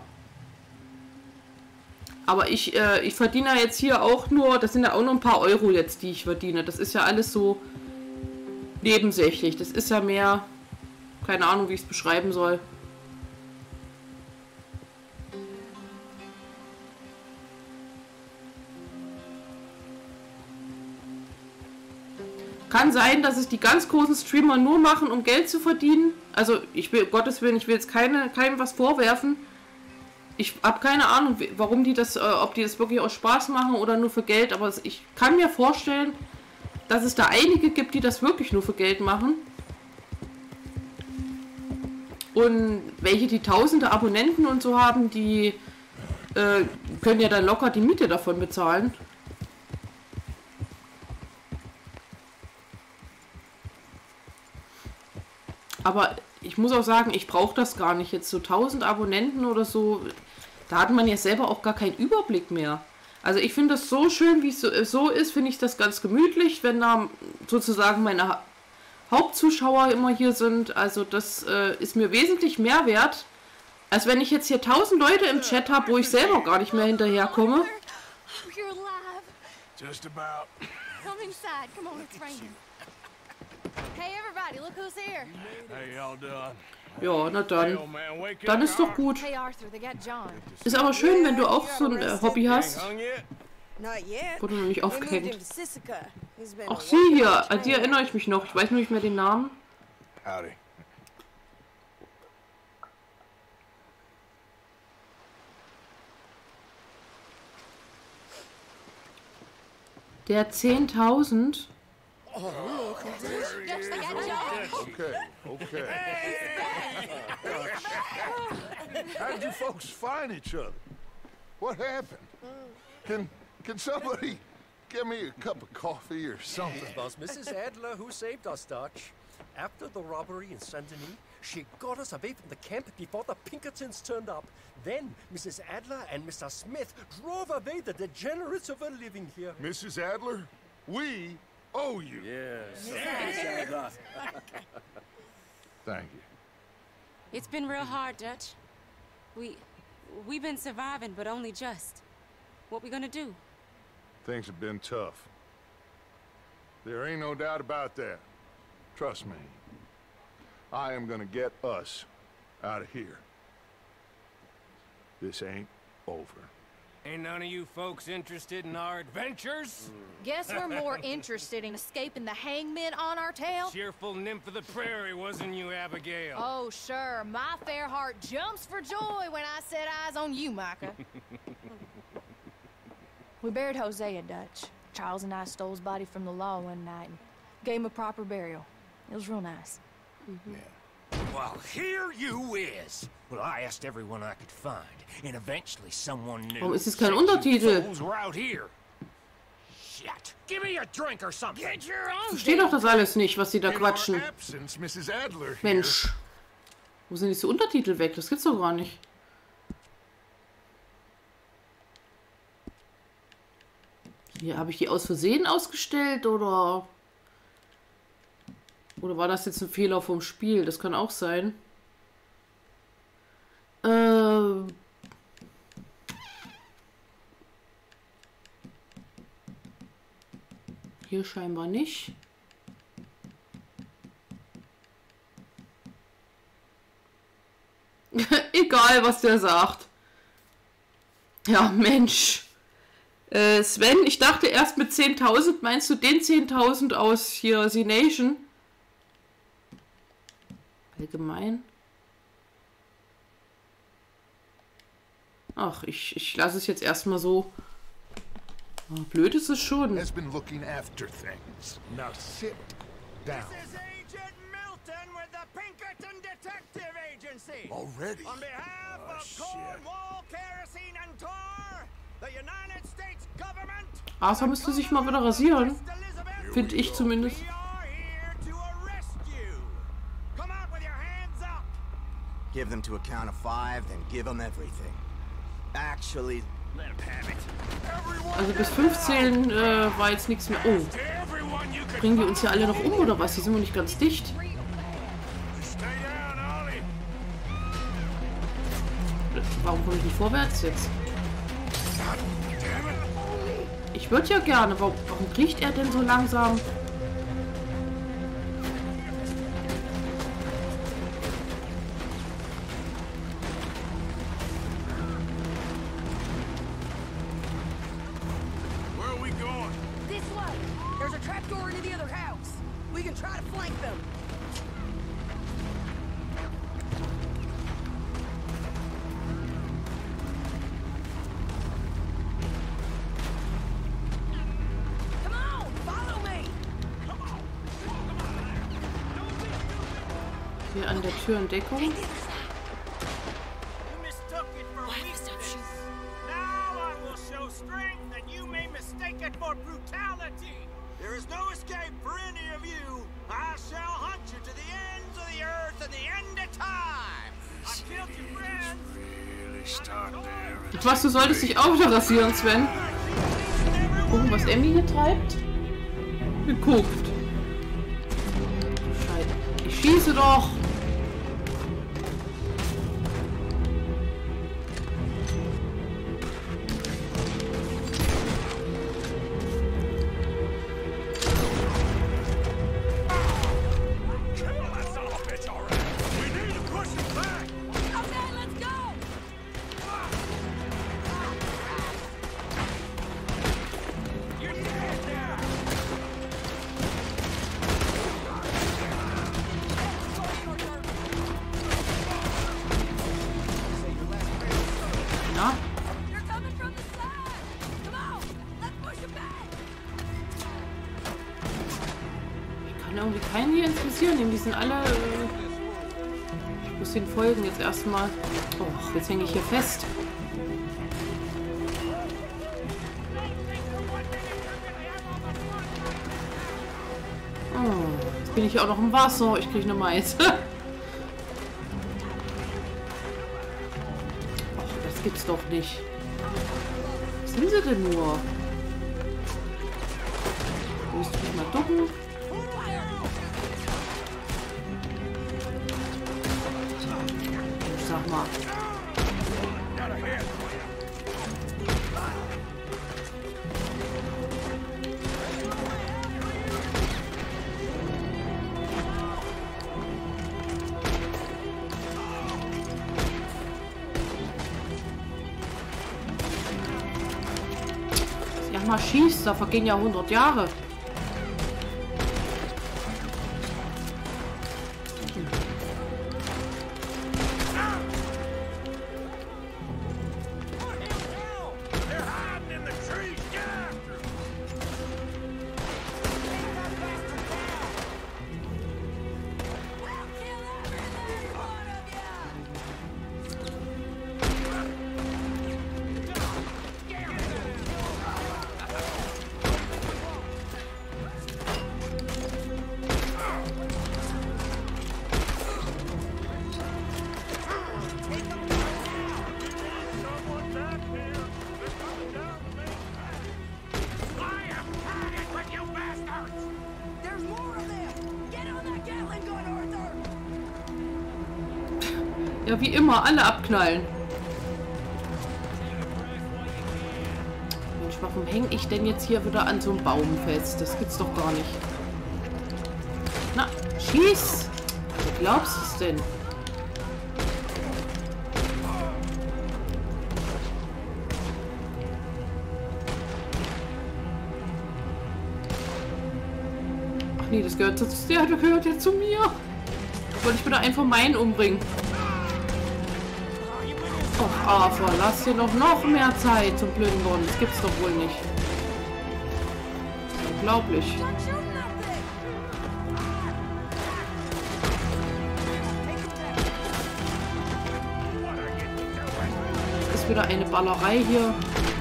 Aber ich verdiene ja jetzt hier auch nur, das sind ja auch nur ein paar Euro jetzt, die ich verdiene. Das ist ja alles so nebensächlich. Das ist ja mehr, keine Ahnung, wie ich es beschreiben soll. Kann sein, dass es die ganz großen Streamer nur machen, um Geld zu verdienen. Also ich will, Gottes Willen, ich will jetzt keinem was vorwerfen. Ich habe keine Ahnung, warum die das, ob die das wirklich aus Spaß machen oder nur für Geld. Aber ich kann mir vorstellen, dass es da einige gibt, die das wirklich nur für Geld machen. Und welche die tausende Abonnenten und so haben, die können ja dann locker die Miete davon bezahlen. Aber ich muss auch sagen, ich brauche das gar nicht. Jetzt so 1000 Abonnenten oder so, da hat man ja selber auch gar keinen Überblick mehr. Also ich finde das so schön, wie es so ist, finde ich das ganz gemütlich, wenn da sozusagen meine Hauptzuschauer immer hier sind. Also das ist mir wesentlich mehr wert, als wenn ich jetzt hier 1000 Leute im Chat habe, wo ich selber gar nicht mehr hinterherkomme. Just about. Come inside. Come on, it's raining. Hey everybody, look who's here. Hey, y'all doing? Ja, na dann. Hey, old man, wake up. Dann ist doch gut. Hey Arthur, they got John. Ist aber schön, wenn du auch so ein Hobby hast. Hung yet? Not yet. Wurde noch nicht We moved aufgehängt. him to Sisika. He's been Ach, a sie hier. wonderful An die trainer. erinnere ich mich noch. Ich weiß nur nicht mehr den Namen. Howdy. Der 10.000. Jokes, they got John. Okay, okay. How did you folks find each other? What happened? Can somebody get me a cup of coffee or something? Was Mrs. Adler who saved us, Dutch. After the robbery in Saint-Denis, she got us away from the camp before the Pinkertons turned up. Then Mrs. Adler and Mr. Smith drove away the degenerates who were living here. Mrs. Adler, we owe you. Yes. Thank you. It's been real hard, Dutch. We've been surviving, but only just. What we gonna do? Things have been tough. There ain't no doubt about that. Trust me. I am gonna get us out of here. This ain't over. Ain't none of you folks interested in our adventures? Guess we're more interested in escaping the hangmen on our tail. Cheerful nymph of the prairie, wasn't you, Abigail? Oh, sure. My fair heart jumps for joy when I set eyes on you, Micah. We buried Hosea, Dutch. Charles and I stole his body from the law one night and gave him a proper burial. It was real nice. Yeah. Well, here you is. Well, I asked everyone I could find, and eventually someone knew. Warum ist es kein Untertitel? Were out here. Shit. Give me a drink or something. Get your own. Ich verstehe doch das alles nicht, was sie da quatschen. Absence, Mrs. Adler here. Mensch. Wo sind diese Untertitel weg? Das gibt's doch gar nicht. Hier, habe ich die aus Versehen ausgestellt oder war das jetzt ein Fehler vom Spiel? Das kann auch sein. Hier scheinbar nicht. Egal, was der sagt. Ja, Mensch. Sven, ich dachte erst mit 10.000, meinst du den 10.000 aus hier Z-Nation? Allgemein. Ach, ich lasse es jetzt erstmal so. Oh, blöd ist es schon. Has been looking after things. Now sit down. This is Agent Milton with the Pinkerton Detective Agency. Already? On behalf of Cornwall, Kerosene and Tar, the United States government. Arthur müsste sich mal wieder rasieren. Finde ich zumindest. We are here to arrest you. Come out with your hands up. Give them to a count of 5, then give them everything. Actually, let them have it. Also bis 15 war jetzt nichts mehr. Oh. Bringen die uns hier alle noch um oder was? Die sind wohl nicht ganz dicht. Warum komme ich nicht vorwärts jetzt? Ich würde ja gerne. Warum riecht er denn so langsam? Hier an der Tür in Deckung. There is no escape for any of you. I shall hunt you to the ends of the earth and the end of time. I killed your friends. Was, du solltest dich auch wieder rasieren, Sven. Gucken, was Emmy hier treibt. Geguckt. Scheiße. Ich schieße doch. Irgendwie keinen hier interessieren, die sind alle. Ich muss den folgen jetzt erstmal. Oh, jetzt hänge ich hier fest. Oh, Jetzt bin ich ja auch noch im Wasser. Ich kriege eine Meise. Ach, das gibt's doch nicht. Was sind sie denn nur? Müsste ich mal ducken. Ich sag mal. Ja, mal schießt, da vergehen ja 100 Jahre. Ja, wie immer, alle abknallen. Mensch, warum hänge ich denn jetzt hier wieder an so einem Baum fest? Das gibt's doch gar nicht. Na, schieß! Wie glaubst du es denn? Ach nee, das gehört ja zu mir. Wollte ich wieder einfach meinen umbringen. Och, Arthur, lass dir doch noch mehr Zeit zum Plündern. Das gibt's doch wohl nicht. Unglaublich. Das ist wieder eine Ballerei hier.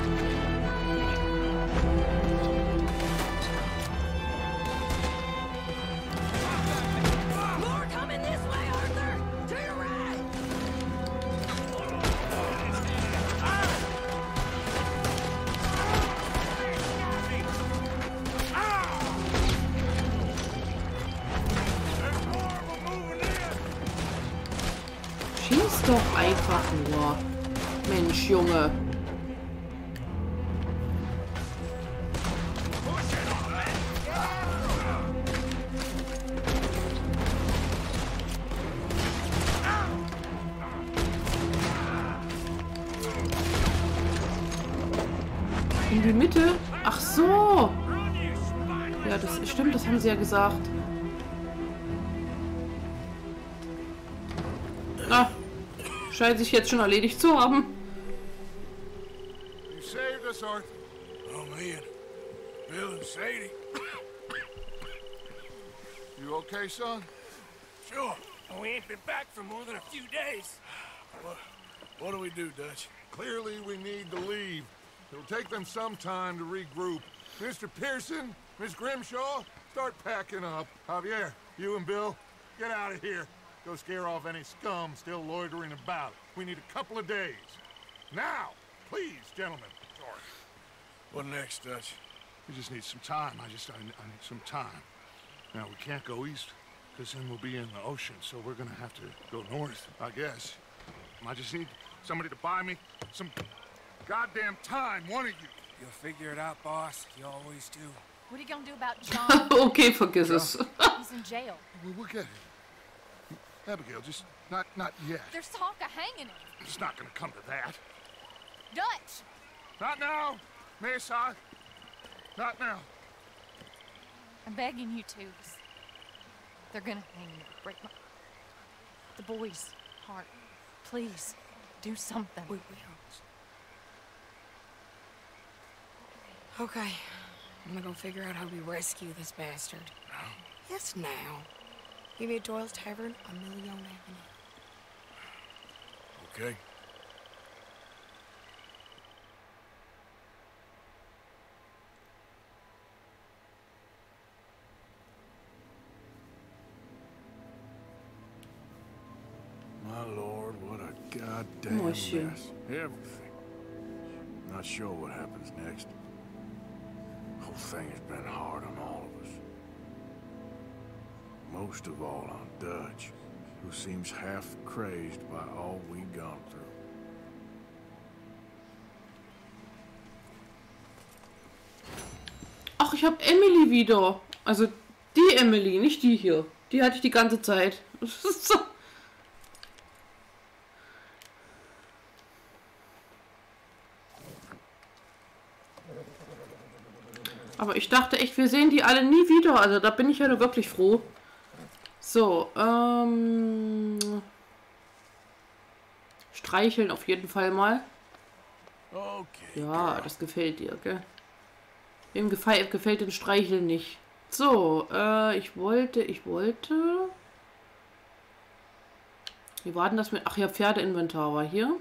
Schieß doch einfach nur. Mensch, Junge. In die Mitte? Ach so. Ja, das stimmt, das haben sie ja gesagt. Ah, scheint sich jetzt schon erledigt zu haben. You saved us, Arthur. Oh, me and Bill and Sadie. You okay, son? Sure. We ain't been back for more than a few days. What do we do, Dutch? Clearly, we need to leave. It'll take them some time to regroup. Mr. Pearson, Miss Grimshaw, start packing up. Javier, you and Bill, get out of here. Go scare off any scum still loitering about. We need a couple of days. Now, please, gentlemen. Sorry. What next, Dutch? We just need some time. I need some time. Now, we can't go east, because then we'll be in the ocean, so we're gonna have to go north, I guess. I just need somebody to buy me some goddamn time, one of you. You'll figure it out, boss. You always do. What are you gonna do about John? Okay, vergiss es. He's in jail. We'll get it. Abigail, just not yet. There's talk of hanging him. It's not gonna come to that. Dutch! Not now, Mesa. Not now. I'm begging you to. They're gonna hang me. Break my... The boy's heart. Please, do something. We will. Okay. I'm gonna go figure out how we rescue this bastard. Now? Yes, now. Give me a Doyle's Tavern on Million Avenue. Okay. My lord, what a goddamn Mäuschen. mess. Everything. Not sure what happens next. Whole thing has been hard on all of us. Most of all on Dutch, who seems half crazed by all we've gone through. Ach, ich habe Emily wieder. Also die Emily, nicht die hier. Die hatte ich die ganze Zeit. So. Aber ich dachte echt, wir sehen die alle nie wieder. Also da bin ich ja nur wirklich froh. So, streicheln auf jeden Fall mal. Okay. Ja, das gefällt dir, gell? Wem gefällt den Streicheln nicht? So, ich wollte... Wie war denn das mit... Ach ja, Pferdeinventar war hier.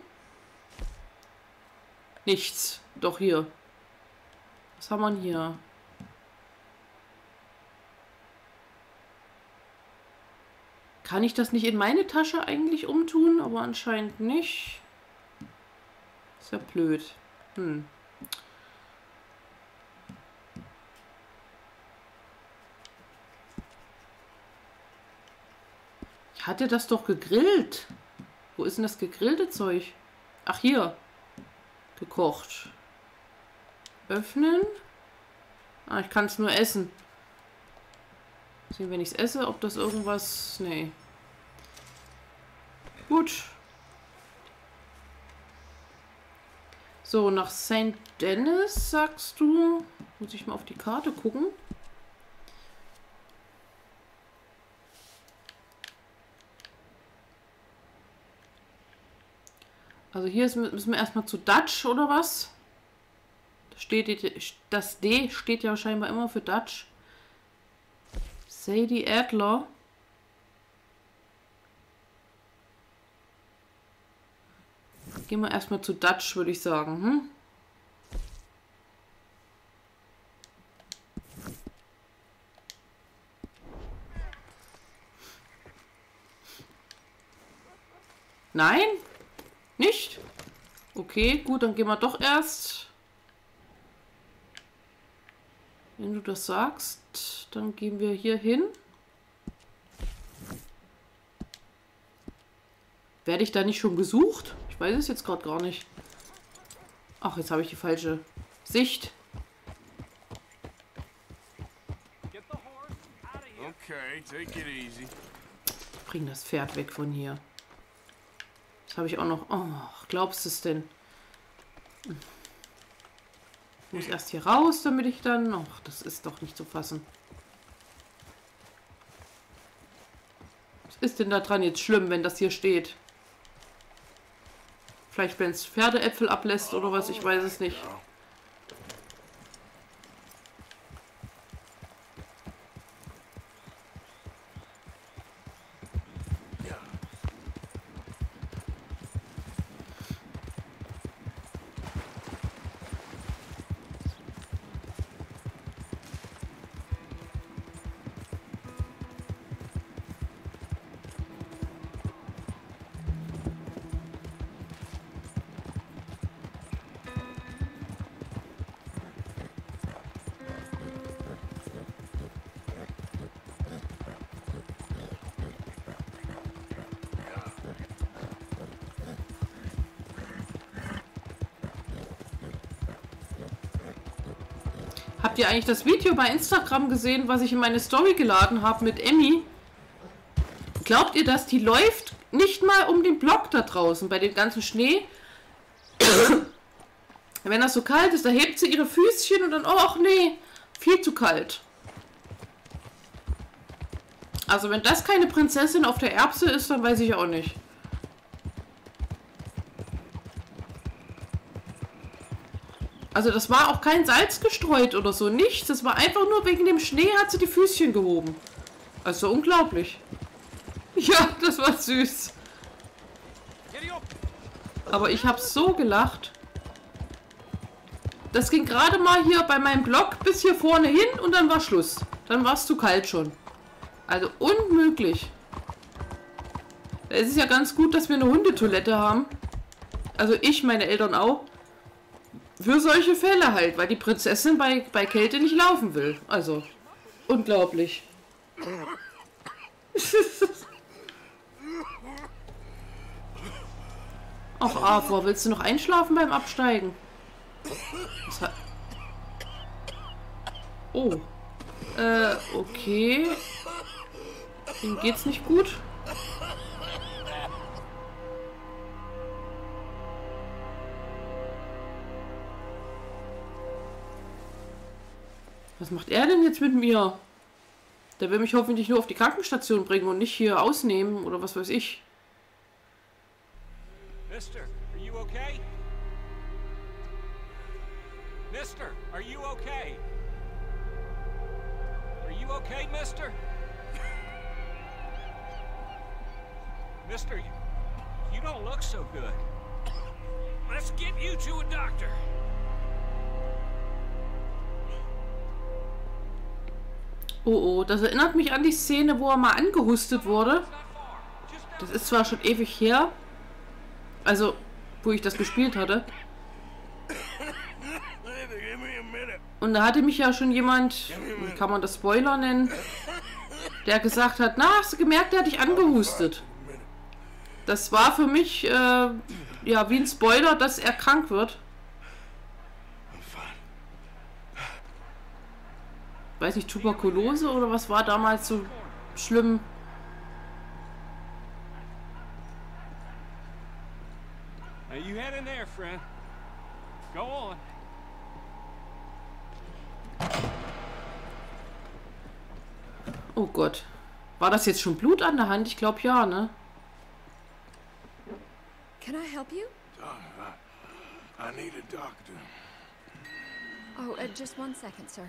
Nichts. Doch hier. Was haben wir denn hier? Kann ich das nicht in meine Tasche eigentlich umtun? Aber anscheinend nicht. Ist ja blöd. Hm. Ich hatte das doch gegrillt. Wo ist denn das gegrillte Zeug? Ach, hier. Gekocht. Öffnen. Ah, ich kann es nur essen. Sehen, wenn ich es esse, ob das irgendwas... Nee. Gut. So, nach St. Denis, sagst du. Muss ich mal auf die Karte gucken. Also hier müssen wir erstmal zu Dutch, oder was? Das D steht ja scheinbar immer für Dutch. Sadie Adler. Gehen wir erstmal zu Dutch, würde ich sagen. Hm? Nein? Nicht? Okay, gut, dann gehen wir doch erst. Wenn du das sagst, dann gehen wir hier hin. Werde ich da nicht schon gesucht? Ich weiß es jetzt gerade gar nicht. Ach, jetzt habe ich die falsche Sicht. Okay, take it easy. Bring das Pferd weg von hier. Das habe ich auch noch. Oh, glaubst du es denn? Ich muss erst hier raus, damit ich dann... Ach, das ist doch nicht zu fassen. Was ist denn da dran jetzt schlimm, wenn das hier steht? Vielleicht, wenn es Pferdeäpfel ablässt oder was, ich weiß es nicht. Habt ihr eigentlich das Video bei Instagram gesehen, was ich in meine Story geladen habe mit Emmy? Glaubt ihr, dass die läuft nicht mal um den Block da draußen bei dem ganzen Schnee? Wenn das so kalt ist, da hebt sie ihre Füßchen und dann, oh, ach nee, viel zu kalt. Also wenn das keine Prinzessin auf der Erbse ist, dann weiß ich auch nicht. Also das war auch kein Salz gestreut oder so, nichts. Das war einfach nur wegen dem Schnee hat sie die Füßchen gehoben. Also unglaublich. Ja, das war süß. Aber ich habe so gelacht. Das ging gerade mal hier bei meinem Block bis hier vorne hin und dann war Schluss. Dann war es zu kalt schon. Also unmöglich. Es ist ja ganz gut, dass wir eine Hundetoilette haben. Also ich, meine Eltern auch. Für solche Fälle halt, weil die Prinzessin bei Kälte nicht laufen will. Also, unglaublich. Ach, Arthur, willst du noch einschlafen beim Absteigen? Oh. Okay. Ihm geht's nicht gut. Was macht er denn jetzt mit mir? Der will mich hoffentlich nur auf die Krankenstation bringen und nicht hier ausnehmen oder was weiß ich. Mister, are you okay? Mister, are you okay? Are you okay, mister? Mister, you don't look so good. Let's get you to a doctor. Oh, oh, das erinnert mich an die Szene, wo er mal angehustet wurde. Das ist zwar schon ewig her. Also, wo ich das gespielt hatte. Und da hatte mich ja schon jemand, wie kann man das Spoiler nennen, der gesagt hat, na, hast du gemerkt, der hat dich angehustet. Das war für mich, ja, wie ein Spoiler, dass er krank wird. Weiß nicht, Tuberkulose oder was war damals so schlimm? Now you head in there, friend. Go on. Oh Gott. War das jetzt schon Blut an der Hand? Ich glaube ja, ne? Can I help you? I need a doctor. Oh, just 1 second, sir.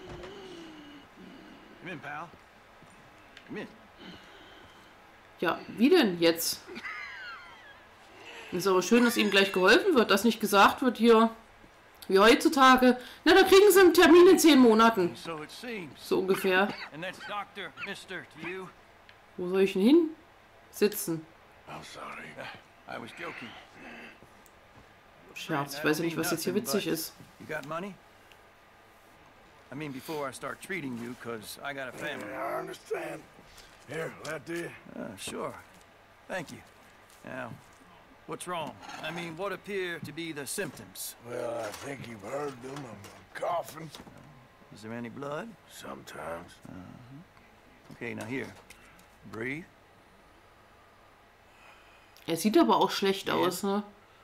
Come in, pal. Come in. Ja, wie denn jetzt? Ist aber schön, dass ihm gleich geholfen wird, dass nicht gesagt wird hier, wie heutzutage, na, da kriegen sie einen Termin in 10 Monaten. So ungefähr. Wo soll ich denn hin? Sitzen. Scherz, ich weiß ja nicht, was jetzt hier witzig ist. I mean, before I start treating you, because I got a family. I understand. Here, that dear. Sure. Thank you. Now, what's wrong? I mean, what appear to be the symptoms? Well, I think you've heard them. I'm coughing. Is there any blood? Sometimes. Okay, now here. Breathe. Er sieht aber auch schlecht aus, ne?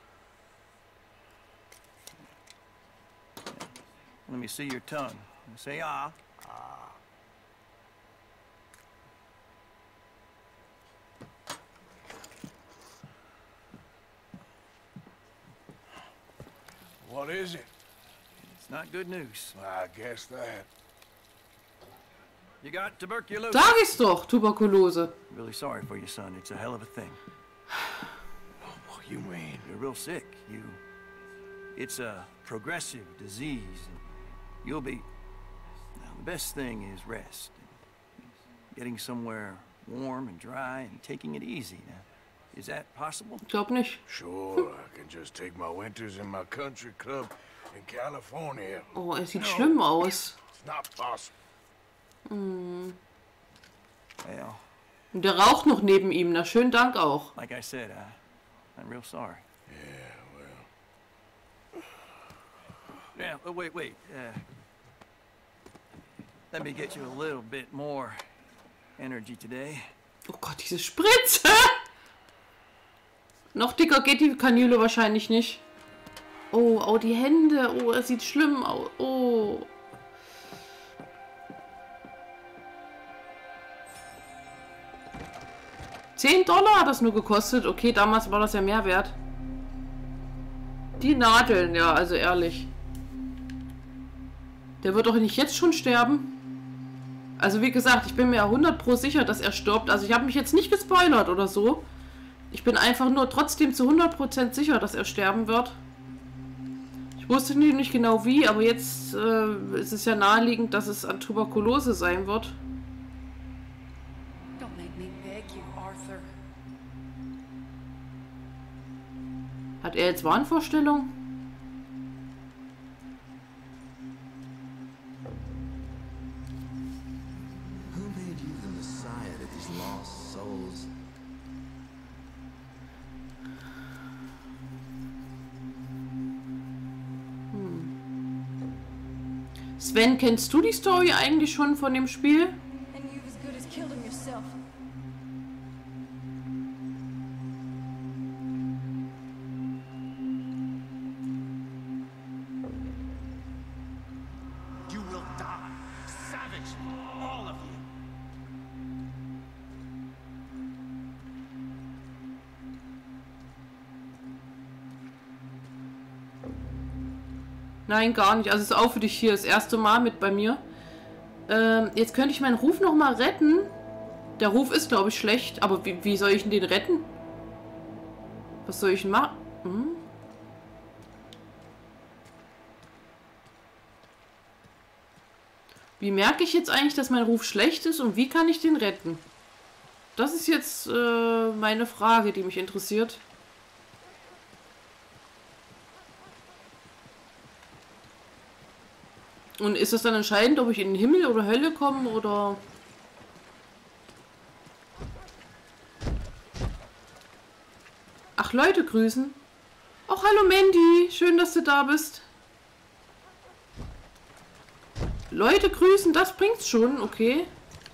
Let me see your tongue. Say ah. What is it? It's not good news. I guess that. You got tuberculosis. Sag ich's doch, Tuberkulose. Really sorry for your son. It's a hell of a thing. What you mean? You're real sick. It's a progressive disease. You'll be... Now, the best thing is rest. Getting somewhere warm and dry and taking it easy. Now, is that possible? Ich glaub nicht. Sure, I can just take my winters in my country club in California. Oh, er sieht schlimm aus. It's not possible. Well, Und der raucht noch neben ihm. Na, schönen Dank auch. like I said, I'm real sorry. Yeah, wait. Let me get you a little bit more energy today. Oh Gott, diese Spritze! Noch dicker geht die Kanüle wahrscheinlich nicht. Oh, die Hände. Oh, er sieht schlimm aus. Oh. $10 hat das nur gekostet. Okay, damals war das ja mehr wert. Die Nadeln, ja, also ehrlich. Der wird doch nicht jetzt schon sterben. Also wie gesagt, ich bin mir ja 100% sicher, dass er stirbt. Also ich habe mich jetzt nicht gespoilert oder so. Ich bin einfach nur trotzdem zu 100% sicher, dass er sterben wird. Ich wusste nicht genau wie, aber jetzt ist es ja naheliegend, dass es an Tuberkulose sein wird. Don't make me beg you, Arthur. Hat er jetzt Wahnvorstellungen? Who made you the messiah to these lost souls? Sven, kennst du die Story eigentlich schon von dem Spiel? And you've as good as killed him yourself. You will die. Savage. All of you. Nein, gar nicht. Also ist auch für dich hier das erste Mal mit bei mir. Jetzt könnte ich meinen Ruf noch mal retten. Der Ruf ist, glaube ich, schlecht. Aber wie soll ich denn den retten? Was soll ich denn machen? Wie merke ich jetzt eigentlich, dass mein Ruf schlecht ist und wie kann ich den retten? Das ist jetzt meine Frage, die mich interessiert. Und ist es dann entscheidend, ob ich in den Himmel oder Hölle komme oder... Ach, Leute grüßen. Ach, hallo Mandy. Schön, dass du da bist. Leute grüßen, das bringt's schon, okay.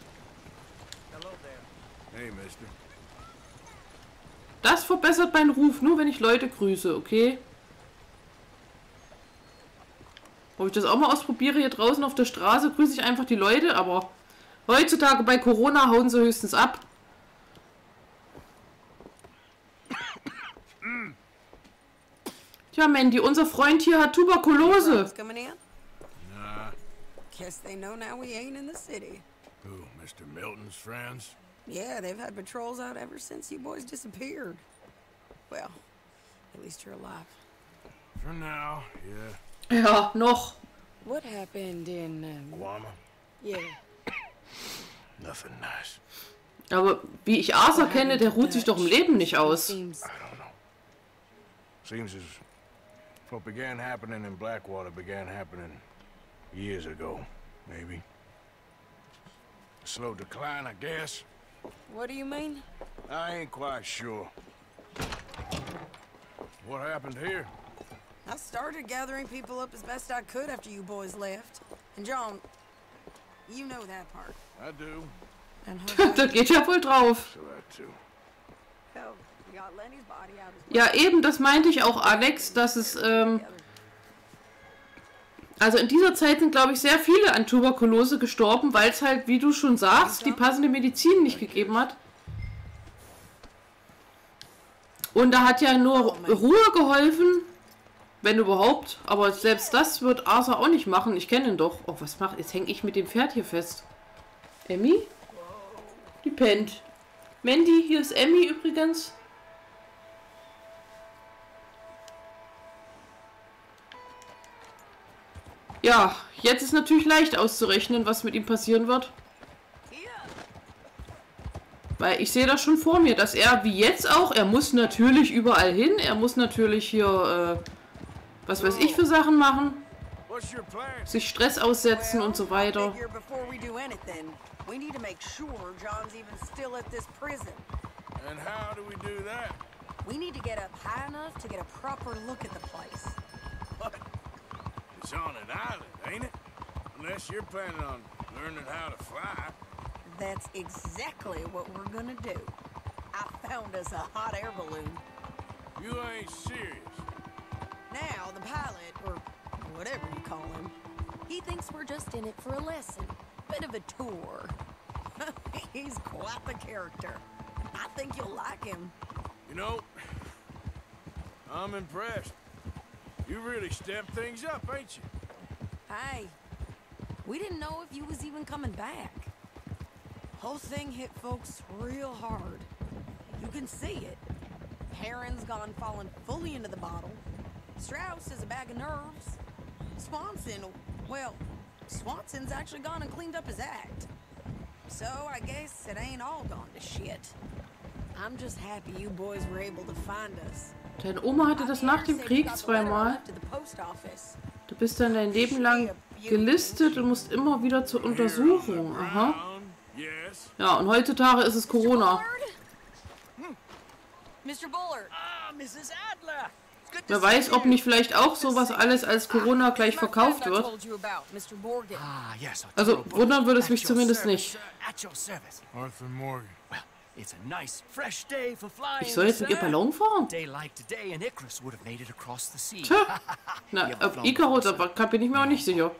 Hey, Mister. Das verbessert meinen Ruf, nur wenn ich Leute grüße, okay. Ob ich das auch mal ausprobiere, hier draußen auf der Straße grüße ich einfach die Leute, aber heutzutage bei Corona hauen sie höchstens ab. Tja, Mandy, unser Freund hier hat Tuberkulose. Nah. Guess they know now we ain't in the city. Who, Mr. Milton's friends? Yeah, they've had patrols out ever since you boys disappeared. Well, at least you're alive. For now, yeah. Ja, noch. What happened in Guama? Yeah. Nothing nice. Aber wie ich Arthur kenne, der ruht sich doch im Leben nicht aus. I don't know. Seems as what began happening in Blackwater began happening years ago, maybe. A slow decline, I guess. What do you mean? I ain't quite sure. What happened here? I started gathering people up as best I could after you boys left. And John, you know that part. I do. And Das geht ja wohl drauf. So that too. Hell, we got Lenny's body out as Ja, eben, das meinte ich auch, Alex, dass es, also in dieser Zeit sind, glaube ich, sehr viele an Tuberkulose gestorben, weil es halt, wie du schon sagst, die passende Medizin nicht gegeben hat. Und da hat ja nur Ruhe geholfen, wenn überhaupt. Aber selbst das wird Arthur auch nicht machen. Ich kenne ihn doch. Oh, was macht? Jetzt hänge ich mit dem Pferd hier fest. Emmy? Die pennt. Mandy, hier ist Emmy übrigens. Ja, jetzt ist natürlich leicht auszurechnen, was mit ihm passieren wird. Weil ich sehe das schon vor mir, dass er, wie jetzt auch, er muss natürlich überall hin. Er muss natürlich hier, was weiß ich für Sachen machen. Sich Stress aussetzen und so weiter. we need to make sure John's even still at this prison. And how do we do that? We need to get up high enough to get a proper look at the place. What? It's on an island, ain't it? Unless you're planning on learning how to fly. That's exactly what we're gonna do. I found us a hot air balloon. You ain't serious. Now, the pilot, or whatever you call him, he thinks we're just in it for a lesson. Bit of a tour. He's quite the character. I think you'll like him. You know, I'm impressed. You really stepped things up, ain't you? Hey, we didn't know if you was even coming back. Whole thing hit folks real hard. You can see it. Heron's gone falling fully into the bottle. Strauss is a bag of nerves. Swanson, well, Swanson's actually gone and cleaned up his act. So I guess it ain't all gone to shit. I'm just happy you boys were able to find us. Deine Oma hatte das nach dem Krieg zweimal. Du bist dann dein Leben lang gelistet und musst immer wieder zur Untersuchung. Aha. Ja, und heutzutage ist es Corona. Wer weiß, ob nicht vielleicht auch sowas alles als Corona gleich verkauft wird. Also wundern würde es mich zumindest nicht. Arthur Morgan. Ich soll jetzt mit ihr Ballon fahren? Tja, na, auf Icarus, da bin ich mir auch nicht sicher.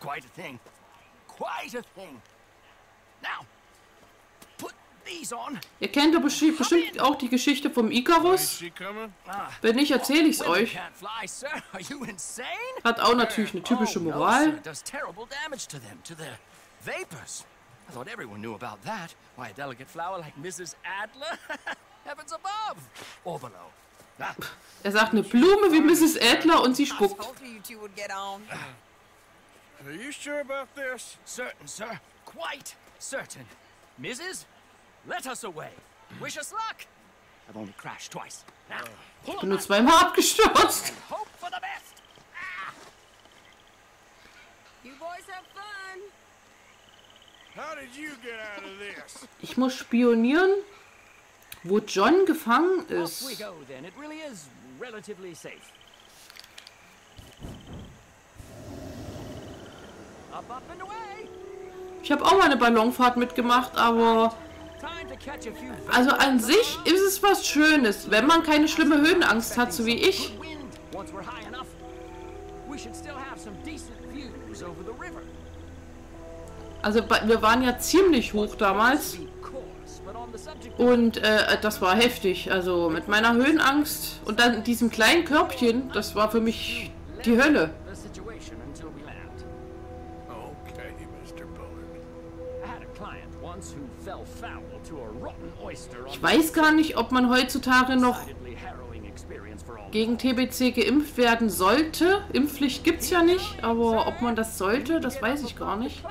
Ihr kennt doch bestimmt auch die Geschichte vom Icarus. Wenn nicht, erzähle ich es euch. Hat auch natürlich eine typische Moral. I thought everyone knew about that. Why, a delicate flower like Mrs. Adler? Heavens above! Or below. Ah. Er sagt eine Blume wie Mrs. Adler und sie spuckt. Are you sure about this? Certain, sir. Quite certain. Mrs., let us away. Wish us luck. I've only crashed twice. Now, Ich bin nur zweimal abgestürzt. hope for the best. You boys have fun. How did you get out of this? Ich muss spionieren, wo John gefangen ist. Off we go then. It really is relatively safe. Up, up and away. Ich habe auch mal eine Ballonfahrt mitgemacht, aber also an sich ist es was Schönes, wenn man keine schlimme Höhenangst hat, so wie ich. Also wir waren ja ziemlich hoch damals und das war heftig. Also mit meiner Höhenangst und dann diesem kleinen Körbchen, das war für mich die Hölle. Ich weiß gar nicht, ob man heutzutage noch gegen TBC geimpft werden sollte. Impfpflicht gibt es ja nicht, aber ob man das sollte, das weiß ich gar nicht.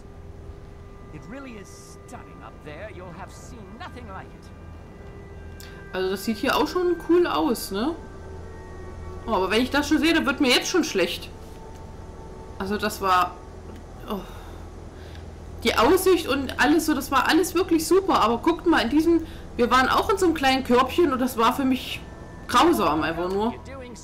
Also das sieht hier auch schon cool aus, ne? Oh, aber wenn ich das schon sehe, dann wird mir jetzt schon schlecht. Also das war... Oh. Die Aussicht und alles so, das war alles wirklich super. Aber guckt mal, in diesem... Wir waren auch in so einem kleinen Körbchen und das war für mich grausam einfach nur.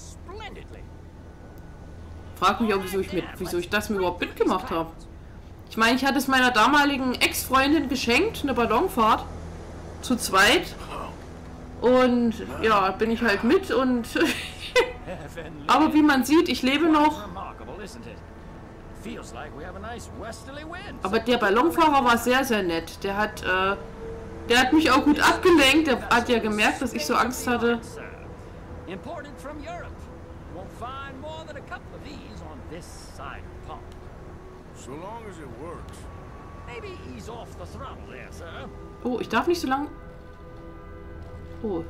Frag mich auch, wieso ich das mir überhaupt mitgemacht habe. Ich meine, ich hatte es meiner damaligen Ex-Freundin geschenkt, eine Ballonfahrt. Zu zweit. Und ja, bin ich halt mit und... Aber wie man sieht, ich lebe noch. Aber der Ballonfahrer war sehr, sehr nett. Der hat mich auch gut abgelenkt. Der hat ja gemerkt, dass ich so Angst hatte. Oh, ich darf nicht so lang... Oh.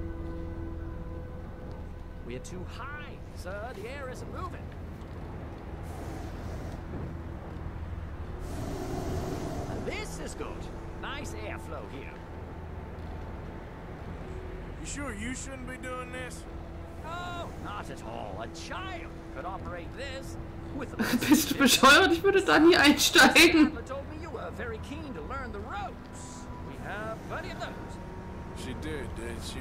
We're too high, sir. The air isn't moving. This is good. Nice airflow here. You sure you shouldn't be doing this? Oh, not at all. A child could operate this with a Bist du bescheuert? Ich würde da nie einsteigen. told me you were very keen to learn the ropes. We have plenty of those. She did she?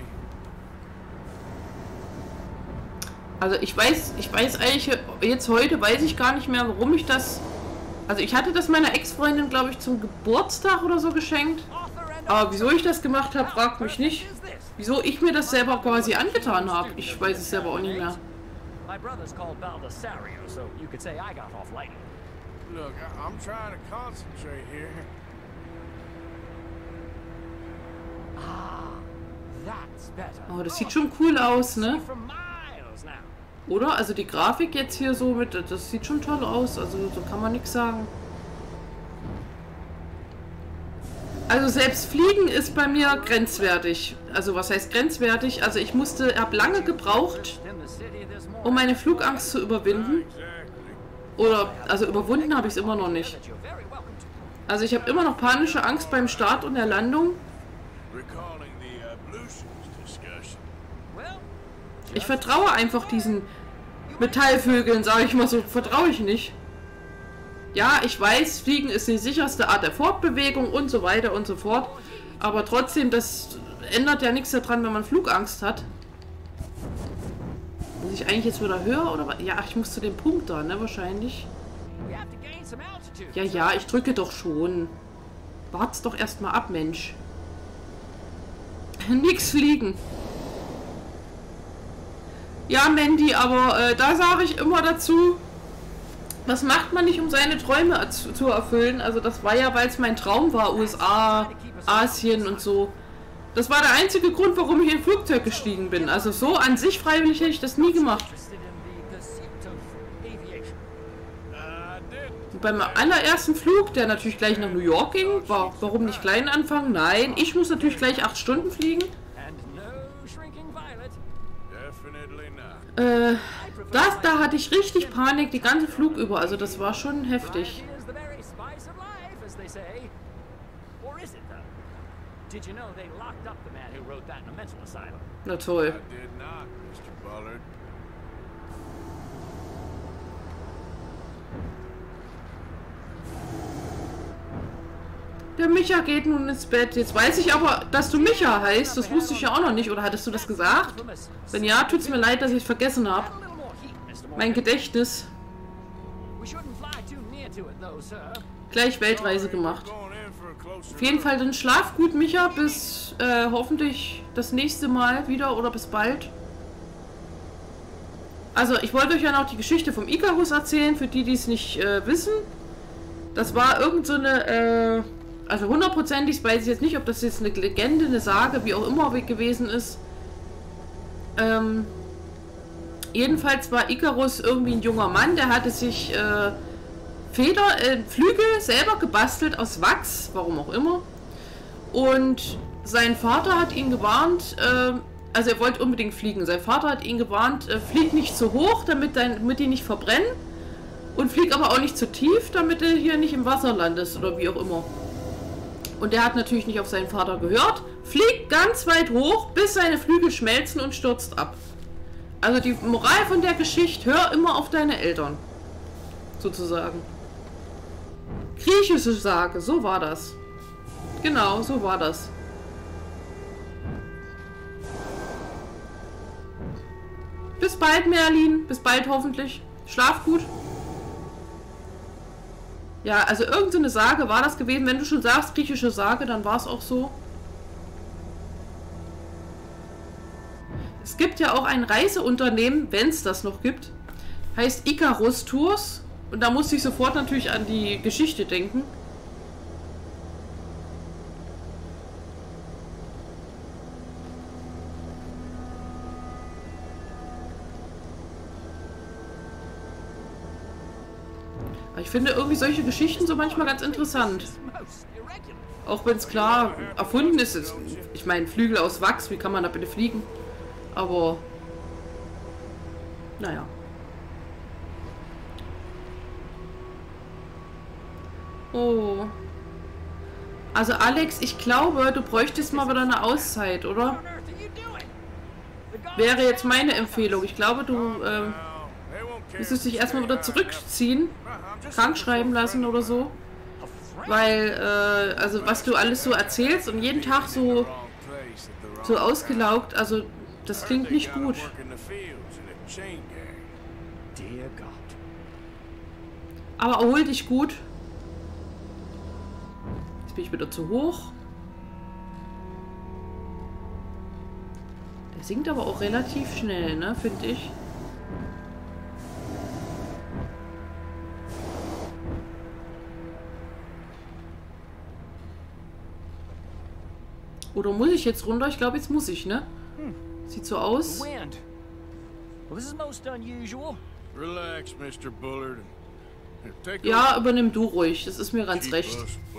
Also ich weiß eigentlich, jetzt heute weiß ich gar nicht mehr, warum ich das... Also ich hatte das meiner Ex-Freundin, glaube ich, zum Geburtstag oder so geschenkt. Aber wieso ich das gemacht habe, fragt mich nicht. Wieso ich mir das selber quasi angetan habe. Ich weiß es selber auch nicht mehr. My brother's called Baldessario, so you could say I got off lightly. Look, I'm trying to concentrate here. That's better. Oh, das sieht schon cool aus, ne? Oder? Also die Grafik jetzt hier so mit, das sieht schon toll aus. Also so kann man nichts sagen. Also selbst Fliegen ist bei mir grenzwertig. Also was heißt grenzwertig? Also ich habe lange gebraucht, um meine Flugangst zu überwinden. Oder, also überwunden habe ich es immer noch nicht. Also ich habe immer noch panische Angst beim Start und der Landung. Ich vertraue einfach diesen Metallvögeln, sage ich mal so. Vertraue ich nicht. Ja, ich weiß, Fliegen ist die sicherste Art der Fortbewegung und so weiter und so fort. Aber trotzdem, das ändert ja nichts daran, wenn man Flugangst hat. Muss ich eigentlich jetzt wieder höher oder was? Ja, ich muss zu dem Punkt da, ne? Wahrscheinlich. Ja, ja, ich drücke doch schon. Wart's doch erstmal ab, Mensch. Nix fliegen. Ja, Mandy, aber da sage ich immer dazu, was macht man nicht, um seine Träume zu erfüllen? Also das war ja, weil es mein Traum war, USA, Asien und so. Das war der einzige Grund, warum ich in ein Flugzeug gestiegen bin. Also so an sich freiwillig hätte ich das nie gemacht. Und beim allerersten Flug, der natürlich gleich nach New York ging, warum nicht klein anfangen? Nein, ich muss natürlich gleich 8 Stunden fliegen. Da hatte ich richtig Panik, die ganze Flug über. Also das war schon heftig. Na toll. Der Micha geht nun ins Bett. Jetzt weiß ich aber, dass du Micha heißt. Das wusste ich ja auch noch nicht. Oder hattest du das gesagt? Wenn ja, tut es mir leid, dass ich es vergessen habe. Mein Gedächtnis. Gleich Weltreise gemacht. Auf jeden Fall dann schlaf gut, Micha. Bis hoffentlich das nächste Mal wieder oder bis bald. Also, ich wollte euch ja noch die Geschichte vom Icarus erzählen, für die, die es nicht wissen. Das war irgend so eine... Also hundertprozentig weiß ich jetzt nicht, ob das jetzt eine Legende, eine Sage, wie auch immer gewesen ist. Jedenfalls war Icarus irgendwie ein junger Mann, der hatte sich Flügel selber gebastelt aus Wachs, warum auch immer. Und sein Vater hat ihn gewarnt, also er wollte unbedingt fliegen. Sein Vater hat ihn gewarnt, flieg nicht zu hoch, damit die nicht verbrennen. Und flieg aber auch nicht zu tief, damit du hier nicht im Wasser landest oder wie auch immer. Und der hat natürlich nicht auf seinen Vater gehört, fliegt ganz weit hoch, bis seine Flügel schmelzen und stürzt ab. Also die Moral von der Geschichte, hör immer auf deine Eltern. Sozusagen. Griechische Sage, so war das. Genau, so war das. Bis bald, Merlin. Bis bald hoffentlich. Schlaf gut. Ja, also irgendeine Sage war das gewesen. Wenn du schon sagst, griechische Sage, dann war es auch so. Es gibt ja auch ein Reiseunternehmen, wenn es das noch gibt, heißt Icarus Tours. Und da musste ich sofort natürlich an die Geschichte denken. Ich finde irgendwie solche Geschichten so manchmal ganz interessant. Auch wenn es klar erfunden ist. Ich meine, Flügel aus Wachs, wie kann man da bitte fliegen? Aber, naja. Oh. Also Alex, ich glaube, du bräuchtest mal wieder eine Auszeit, oder? Wäre jetzt meine Empfehlung. Ich glaube, du müsstest dich erstmal wieder zurückziehen. Krank schreiben lassen oder so. Weil, also was du alles so erzählst und jeden Tag so ausgelaugt, also das klingt nicht gut. Aber erhol dich gut. Jetzt bin ich wieder zu hoch. Der sinkt aber auch relativ schnell, ne, finde ich. Oder muss ich jetzt runter? Ich glaube, jetzt muss ich, ne? Sieht so aus. Ja, übernimm du ruhig. Das ist mir ganz recht.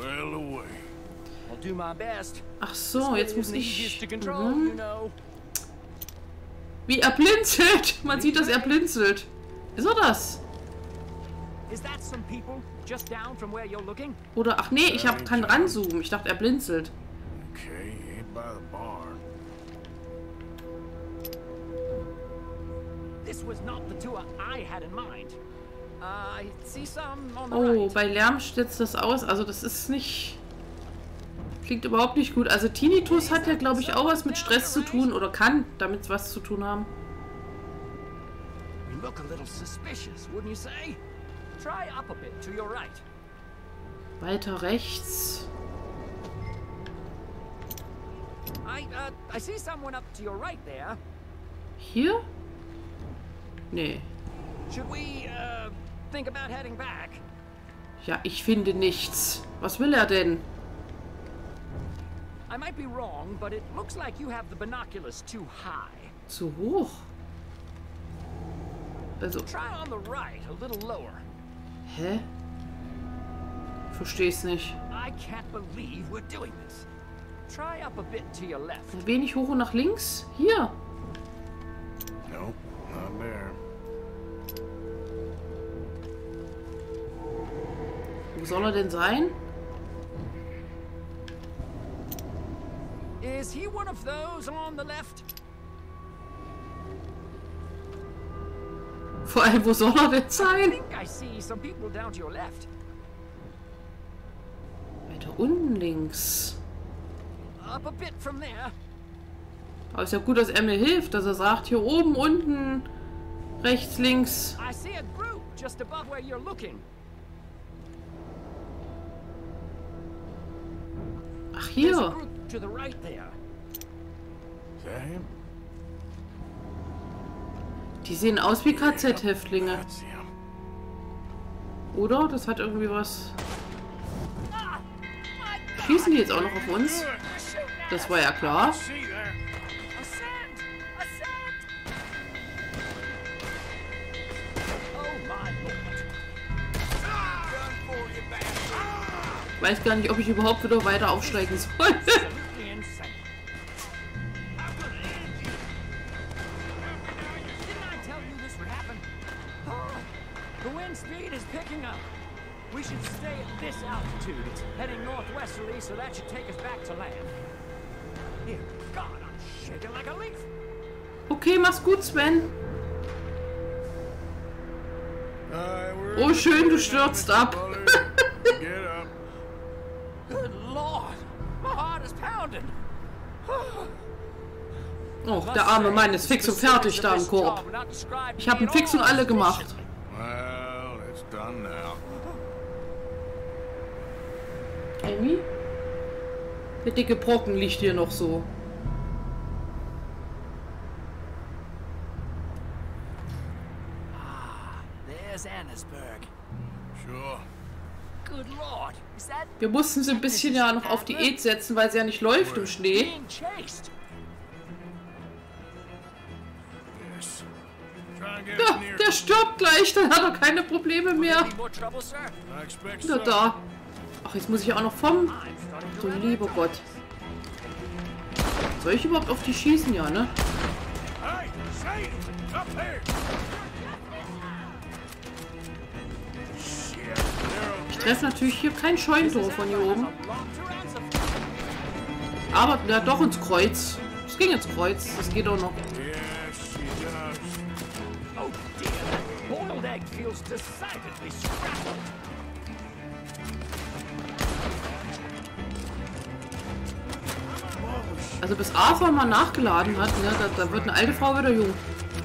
Ach so, jetzt muss ich... Wie er blinzelt! Man sieht, dass er blinzelt. Ist er das? Oder, ach nee, ich kann ranzoomen. Ich dachte, er blinzelt. was not the tour I had in mind. I see some on the Oh, right. bei Lärm stürzt das aus. Also das ist nicht... Klingt überhaupt nicht gut. Also Tinnitus hat ja, glaube ich, auch was mit Stress zu tun. Oder kann damit was zu tun haben. You look a little suspicious, wouldn't you say? Try up a bit to your right. Weiter rechts. I see someone up to your right there. Hier? Nee. Should we, think about heading back? Ja, ich finde nichts. Was will er denn? I might be wrong, but it looks like you have the binoculars too high. Zu hoch? Also... Try on the right, a little lower. Hä? Versteh's nicht. I can't believe we're doing this. Try up a bit to your left. Ein wenig hoch und nach links? Hier. Nope, not there. Wo soll er denn sein? Is he one of those on the left? Vor allem, wo soll er denn I sein? think I see some people down to your left. Weiter unten links. Up a bit from there. Aber ist ja gut, dass er mir hilft, dass er sagt, hier oben, unten, rechts, links. I see a group just above where you're looking. Ach, There's a hier. group to the right there. Is that him? Die sehen aus wie KZ-Häftlinge. That's him. Oder? Das hat irgendwie was... Schießen die jetzt auch noch auf uns? Das war ja klar. See there. Ascend! Ascend! Oh my lord. Run for you, bastard! Ich weiß gar nicht, ob ich überhaupt wieder weiter aufsteigen soll. Absolutely insane. I'm gonna end you. Didn't I tell you this would happen? The wind speed is picking up. We should stay at this altitude. It's heading northwesterly, so that should take us back to land. Dear God, I'm shaking like a leaf. Okay, mach's gut, Sven. We're Oh, schön, du stürzt ab. Get up. Good Lord, my heart is pounding. Oh, der arme Mann ist fix und fertig da im Korb. Ich habe ihn fix und alle gemacht. Well, it's done now. Amy? Der dicke Brocken liegt hier noch so. There's Annesburg. Sure. Good Lord, is that Wir mussten sie ein bisschen ja noch auf Diät setzen, weil sie ja nicht läuft im Schnee. being chased? Yes. Try and get Ja, us near. der stirbt gleich, dann hat er keine Probleme mehr. Any more trouble, sir? I expect Na so. da. Ach, jetzt muss ich auch noch vom... I'm starting to Du run lieber like Gott. Soll ich überhaupt auf die schießen? Ja, ne? Hey, Sadie, up here. Shit, Ich treffe natürlich hier kein Scheunentor von hier oben. long to ransom. Aber ja, doch ins Kreuz. Es ging ins Kreuz. Das geht auch noch. yeah, she's in a... Oh dear, that boiled egg feels decidedly scrambled. Also bis Arthur mal nachgeladen hat, ne, da wird eine alte Frau wieder jung.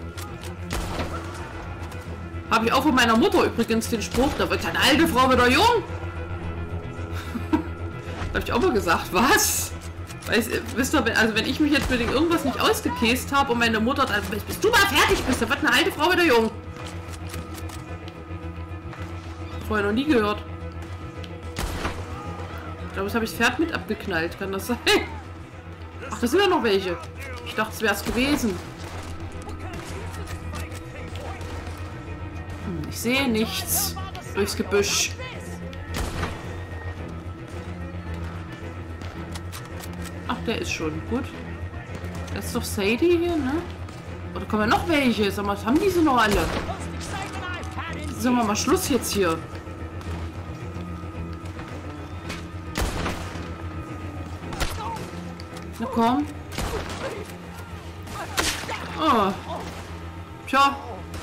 Habe ich auch von meiner Mutter übrigens den Spruch, da wird eine alte Frau wieder jung. Da habe ich auch mal gesagt, was? Wisst ihr, also wenn ich mich jetzt mit irgendwas nicht ausgekäst habe und meine Mutter dann, bis du mal fertig bist, da wird eine alte Frau wieder jung. Vorher noch nie gehört. Ich glaube, das habe ich das Pferd mit abgeknallt, kann das sein? Ach, da sind ja noch welche. Ich dachte, es wäre es gewesen. Ich sehe nichts durchs Gebüsch. Ach, der ist schon gut. Das ist doch Sadie hier, ne? Oder kommen ja noch welche? Sag mal, was haben diese noch alle? Sagen wir mal Schluss jetzt hier. Na komm. Oh. Tja,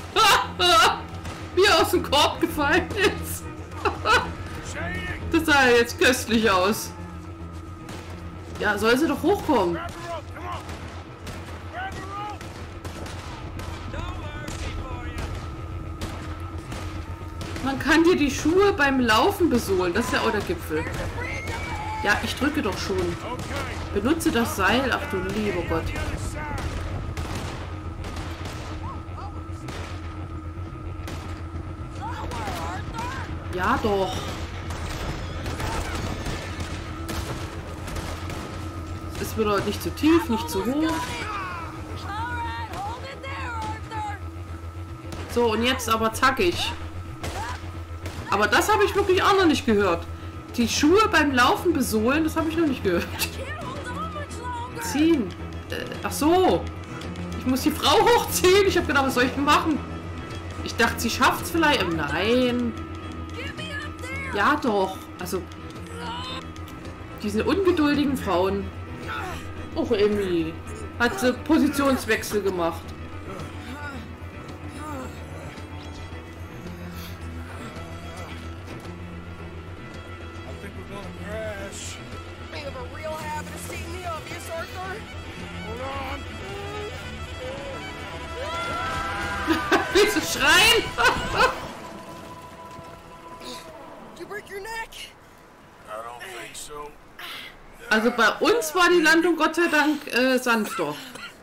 aus dem Korb gefallen ist. Das sah ja jetzt köstlich aus. Ja, soll sie doch hochkommen. Man kann dir die Schuhe beim Laufen besohlen. Das ist ja auch der Gipfel. Ja, ich drücke doch schon. Benutze das Seil. Ach du lieber Gott. Ja doch. Es ist wieder nicht zu tief, nicht zu hoch. So, und jetzt aber zackig. Aber das habe ich wirklich auch noch nicht gehört. Die Schuhe beim Laufen besohlen, das habe ich noch nicht gehört. Ziehen. Ach so. Ich muss die Frau hochziehen. Ich habe gedacht, was soll ich denn machen? Ich dachte, sie schafft es vielleicht. Nein. Ja doch. Also, diese ungeduldigen Frauen. Och, Emily. Hat sie Positionswechsel gemacht. Willst du schreien? Also bei uns war die Landung Gott sei Dank sanfter.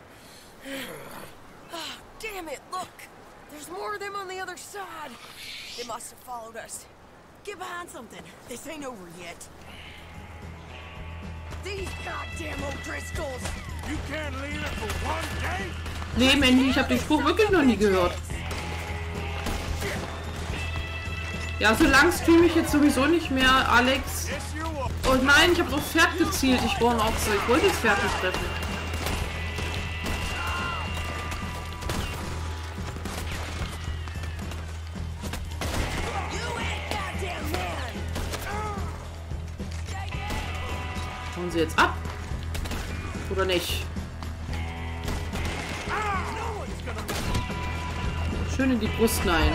Damn it, look! There's more of them on the other side. They must have followed us. Get behind something. This ain't over yet. These goddamn O'Driscolls! You can't leave it for one day? Nee, Mandy, ich habe den Spruch wirklich noch nie gehört. Ja, so lang streame ich jetzt sowieso nicht mehr, Alex. Oh nein, ich habe aufs Pferd gezielt. Ich war auch so. Ich wollte das Pferd nicht treffen. Hauen sie jetzt ab? Oder nicht? Schön in die Brust hinein.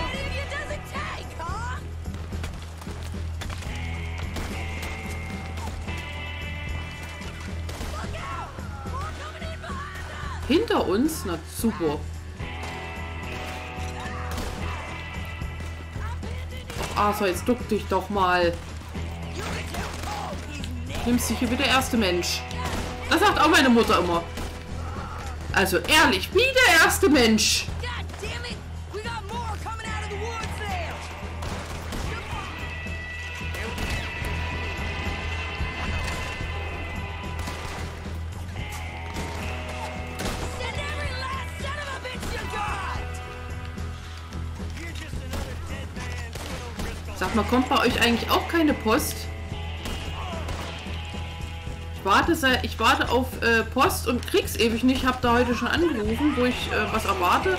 Hinter uns? Na super. Also jetzt duck dich doch mal. Nimmst dich hier wie der erste Mensch. Das sagt auch meine Mutter immer. Also ehrlich, wie der erste Mensch. Sag mal, kommt bei euch eigentlich auch keine Post? Ich warte auf Post und krieg's ewig nicht. Hab da heute schon angerufen, wo ich was erwarte.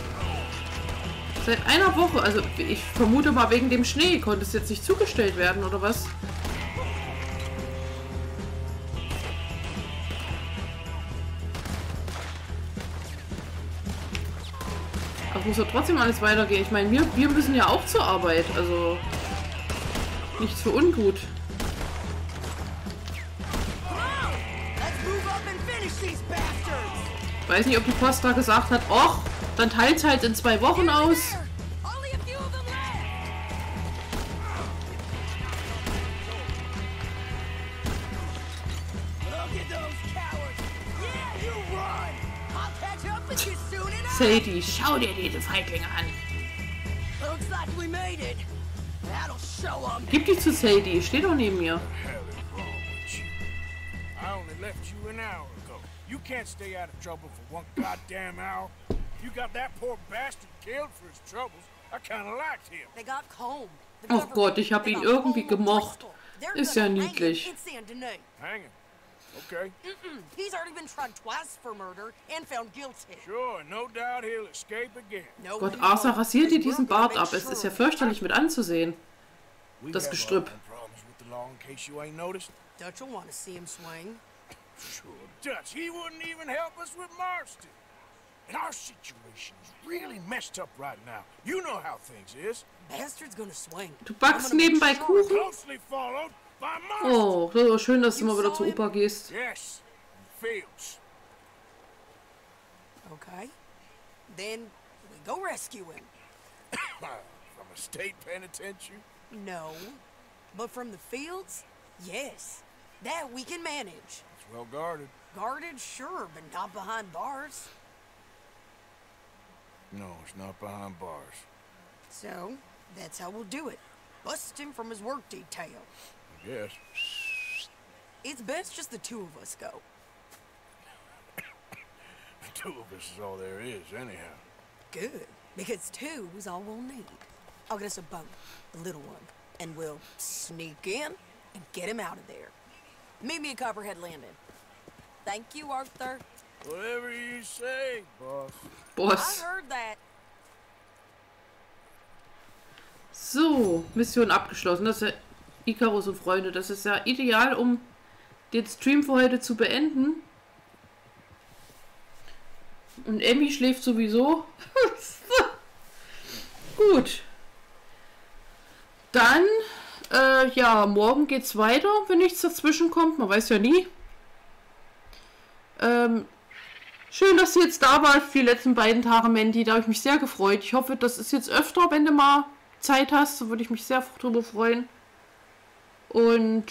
Seit einer Woche. Also ich vermute mal wegen dem Schnee. Konnte es jetzt nicht zugestellt werden oder was? Aber muss ja trotzdem alles weitergehen. Ich meine, wir müssen ja auch zur Arbeit. Also nichts für ungut. Ich weiß nicht, ob die Post da gesagt hat, och, dann teilt es halt in 2 Wochen aus. Sadie, schau dir diese Feiglinge an. Gib die zu Sadie, steht doch neben mir. You can't stay out of trouble for one goddamn hour. You got that poor bastard killed for his troubles. I kinda liked him. They got Combe. Oh Gott, ich habe ihn irgendwie gemocht. Ist ja niedlich. Hang him. Okay. He's already been tried twice for murder and found guilty. Sure, no doubt he'll escape again. Gott, Arthur, rasier dir diesen Bart ab. Es ist ja fürchterlich mit anzusehen. Das Gestrüpp. Dutch will want to see him swing. Sure, Dutch. He wouldn't even help us with Marston. And our situation is really messed up right now. You know how things is. Bastard's gonna swing. Du backst nebenbei Kuchen? Closely followed by monsters. Oh, das ist aber schön, dass du mal wieder zu Opa gehst. Yes, fields. Okay. Then we go rescue him. From a state penitentiary? No. But from the fields? Yes. That we can manage. It's well guarded. Guarded, sure, but not behind bars. No, it's not behind bars. So, that's how we'll do it. Bust him from his work detail. I guess. It's best just the two of us go. The two of us is all there is, anyhow. Good, because two is all we'll need. I'll get us a boat, the little one, and we'll sneak in and get him out of there. Meet me at Copperhead Landing. Thank you, Arthur. Whatever you say, boss. Boss. I heard that. So, Mission abgeschlossen. Das ist ja Icarus und Freunde. Das ist ja ideal, um den Stream für heute zu beenden. Und Emmy schläft sowieso. Gut. Dann, ja, morgen geht's weiter, wenn nichts dazwischen kommt. Man weiß ja nie. Schön, dass du jetzt da warst für die letzten beiden Tage, Mandy. Da habe ich mich sehr gefreut. Ich hoffe, das ist jetzt öfter, wenn du mal Zeit hast. So würde ich mich sehr drüber freuen. Und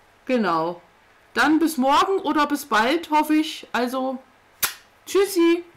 genau. Dann bis morgen oder bis bald, hoffe ich. Also, tschüssi.